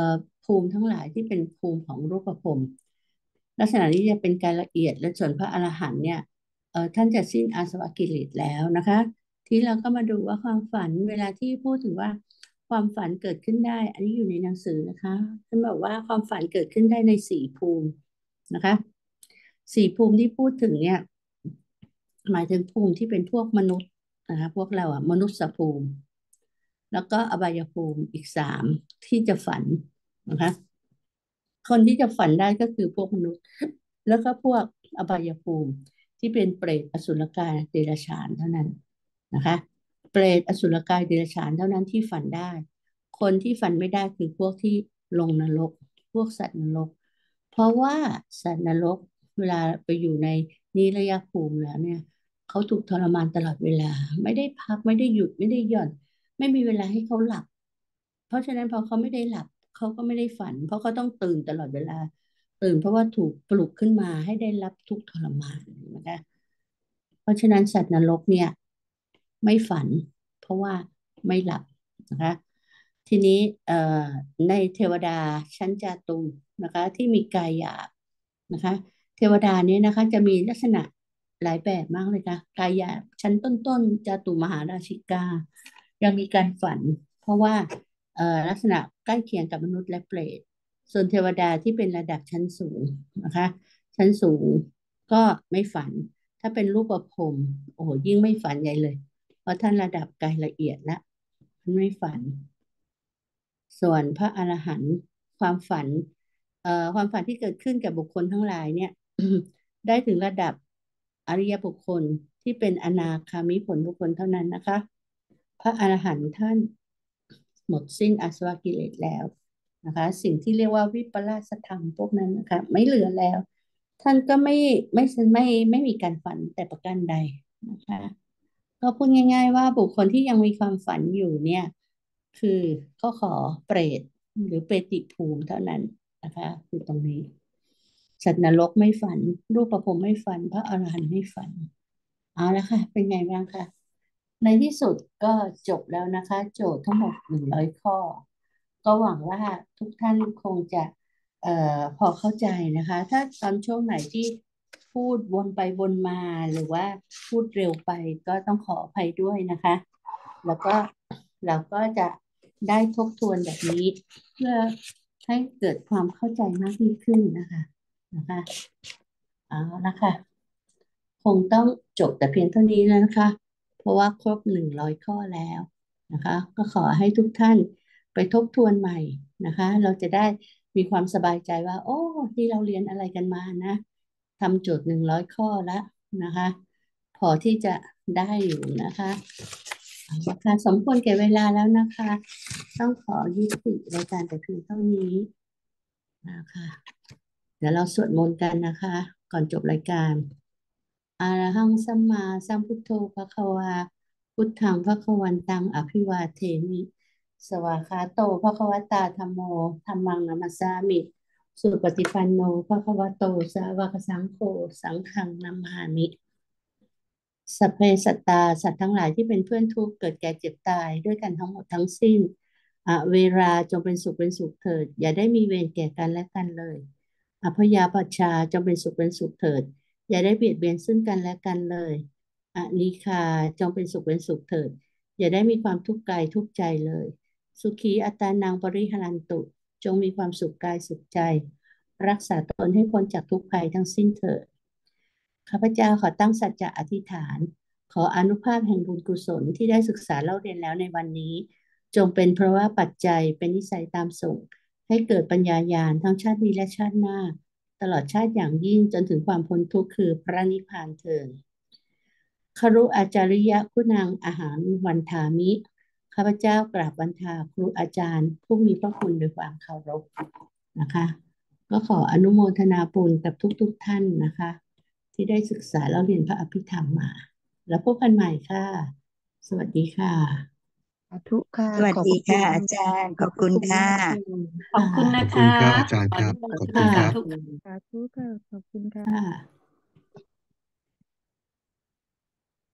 ภูมิทั้งหลายที่เป็นภูมิของรูปภพลักษณะนี้จะเป็นการละเอียดและส่วนพระอรหันต์เนี่ยเออท่านจะสิ้นอาสวะกิเลสแล้วนะคะที่เราก็มาดูว่าความฝันเวลาที่พูดถึงว่าความฝันเกิดขึ้นได้อันนี้อยู่ในหนังสือนะคะท่านบอกว่าความฝันเกิดขึ้นได้ในสี่ภูมินะคะสี่ภูมิที่พูดถึงเนี่ยหมายถึงภูมิที่เป็นพวกมนุษย์นะคะพวกเราอะมนุษย์ภูมิ แล้วก็อบายภูมิอีกสามที่จะฝันนะคะคนที่จะฝันได้ก็คือพวกมนุษย์แล้วก็พวกอบายภูมิที่เป็นเปรตอสุรกายเดรัจฉานเท่านั้นนะคะเปรตอสุรกายเดรัจฉานเท่านั้นที่ฝันได้คนที่ฝันไม่ได้คือพวกที่ลงนรกพวกสัตว์นรกเพราะว่าสัตว์นรกเวลาไปอยู่ในนิรยภูมิแล้วเนี่ยเขาถูกทรมานตลอดเวลาไม่ได้พักไม่ได้หยุดไม่ได้หย่อน ไม่มีเวลาให้เขาหลับ เพราะฉะนั้นพอเขาไม่ได้หลับเขาก็ไม่ได้ฝัน เพราะเขาต้องตื่นตลอดเวลาตื่นเพราะว่าถูกปลุกขึ้นมาให้ได้รับทุกข์ทรมานนะคะเพราะฉะนั้นสัตว์นรกเนี่ยไม่ฝันเพราะว่าไม่หลับนะคะทีนี้เอ่อในเทวดาชั้นจาตุมนะคะที่มีกายหยาบนะคะเทวดาเนี้นะคะจะมีลักษณะหลายแบบมากเลยค่ะกายหยาบชั้นต้นๆจาตุมหาราชิกา ยังมีการฝันเพราะว่าเอ่อลักษณะใกล้เคียงกับมนุษย์และเปรตส่วนเทวดาที่เป็นระดับชั้นสูงนะคะชั้นสูงก็ไม่ฝันถ้าเป็นรูปภพโอ้โหยิ่งไม่ฝันใหญ่เลยเพราะท่านระดับกายละเอียดละท่านไม่ฝันส่วนพระอรหันต์ความฝันเอ่อความฝันที่เกิดขึ้นกับบุคคลทั้งหลายเนี่ยได้ถึงระดับอริยบุคคลที่เป็นอนาคามิผลบุคคลเท่านั้นนะคะ พระอรหันต์ท่านหมดสิ้นอาสวะกิเลสแล้วนะคะสิ่งที่เรียกว่าวิปลาสธรรมพวกนั้นนะคะไม่เหลือแล้วท่านก็ไม่ไม่ไม่ไม่มีการฝันแต่ประการใดนะคะก็พูดง่ายๆว่าบุคคลที่ยังมีความฝันอยู่เนี่ยคือก็ขอเปรตหรือเปรติภูมิเท่านั้นนะคะคือตรงนี้สัตว์นรกไม่ฝันรูปภพไม่ฝันพระอรหันต์ไม่ฝันเอาละค่ะเป็นไงบ้างคะ ในที่สุดก็จบแล้วนะคะโจทย์ทั้งหมดหนึ่งร้อยข้อก็หวังว่าทุกท่านคงจะเอ่อพอเข้าใจนะคะถ้าตอนช่วงไหนที่พูดวนไปวนมาหรือว่าพูดเร็วไปก็ต้องขออภัยด้วยนะคะแล้วก็เราก็จะได้ทบทวนแบบนี้เพื่อให้เกิดความเข้าใจมากยิ่งขึ้นนะคะนะคะเอาละค่ะ คงต้องจบแต่เพียงเท่านี้แล้วนะคะ เพราะว่าครบหนึ่งร้อยข้อแล้วนะคะ ก็ขอให้ทุกท่านไปทบทวนใหม่นะคะ เราจะได้มีความสบายใจว่าโอ้ที่เราเรียนอะไรกันมานะทำโจทย์หนึ่งร้อยข้อแล้วนะคะ พอที่จะได้อยู่นะคะเอาละค่ะสมควรแก่เวลาแล้วนะคะ ต้องขอยุติรายการแต่เพียงเท่านี้นะคะ เดี๋ยวเราสวดมนต์กันนะคะ ก่อนจบรายการ อะระหังสัมมาสัมพุทโธภะคะวาพุทธังภะคะวันตังอภิวาเทมิสวากขาโตภะคะวตาธัมโมธัมมังนัมมัสสามิสุปฏิปันโนภะคะวะโตสาวกสังโฆสังฆังนัมมามิสัพเพสัตตาสัตว์ทั้งหลายที่เป็นเพื่อนทุกข์เกิดแก่เจ็บตายด้วยกันทั้งหมดทั้งสิ้นอะเวราจงเป็นสุขเป็นสุขเถิดอย่าได้มีเวรแก่กันและกันเลยอพยาปัชชาจงเป็นสุขเป็นสุขเถิด อย่าได้เบียดเบียนซึ่งกันและกันเลยอะนิคาจงเป็นสุขเป็นสุขเถิดอย่าได้มีความทุกข์กายทุกข์ใจเลยสุขีอัตตานังปริหารันตุจงมีความสุขกายสุขใจรักษาตนให้พ้นจากทุกภัยทั้งสิ้นเถิดข้าพเจ้าขอตั้งสัจจะอธิษฐานขออนุภาพแห่งบุญกุศลที่ได้ศึกษาเล่าเรียนแล้วในวันนี้จงเป็นเพราะว่าปัจจัยเป็นนิสัยตามส่งให้เกิดปัญญาญาณทั้งชาตินี้และชาติหน้า ตลอดชาติอย่างยิ่งจนถึงความพ้นทุกข์คือพระนิพพานเถิดครุอาจาริยะคุณังอาหารวันทามิข้าพเจ้ากราบวันทาครูอาจารย์ผู้มีพระคุณด้วยความเคารพนะคะก็ขออนุโมทนาบุญกับทุกๆทท่านนะคะที่ได้ศึกษาแล้วเรียนพระอภิธรรมมาแล้วพบกันใหม่ค่ะสวัสดีค่ะสาธุค่ะสวัสขอบดีค่ะคุณอาจารย์ขอบขอบคุณค่ะคุณมากเลยขอบคุณค่ะนะคขอบคุณะครับอาจารย์ขอครับอนุโมขอบทคุณนาคสารับธุสาธุค่ะขอบคุณค่ะค่ะ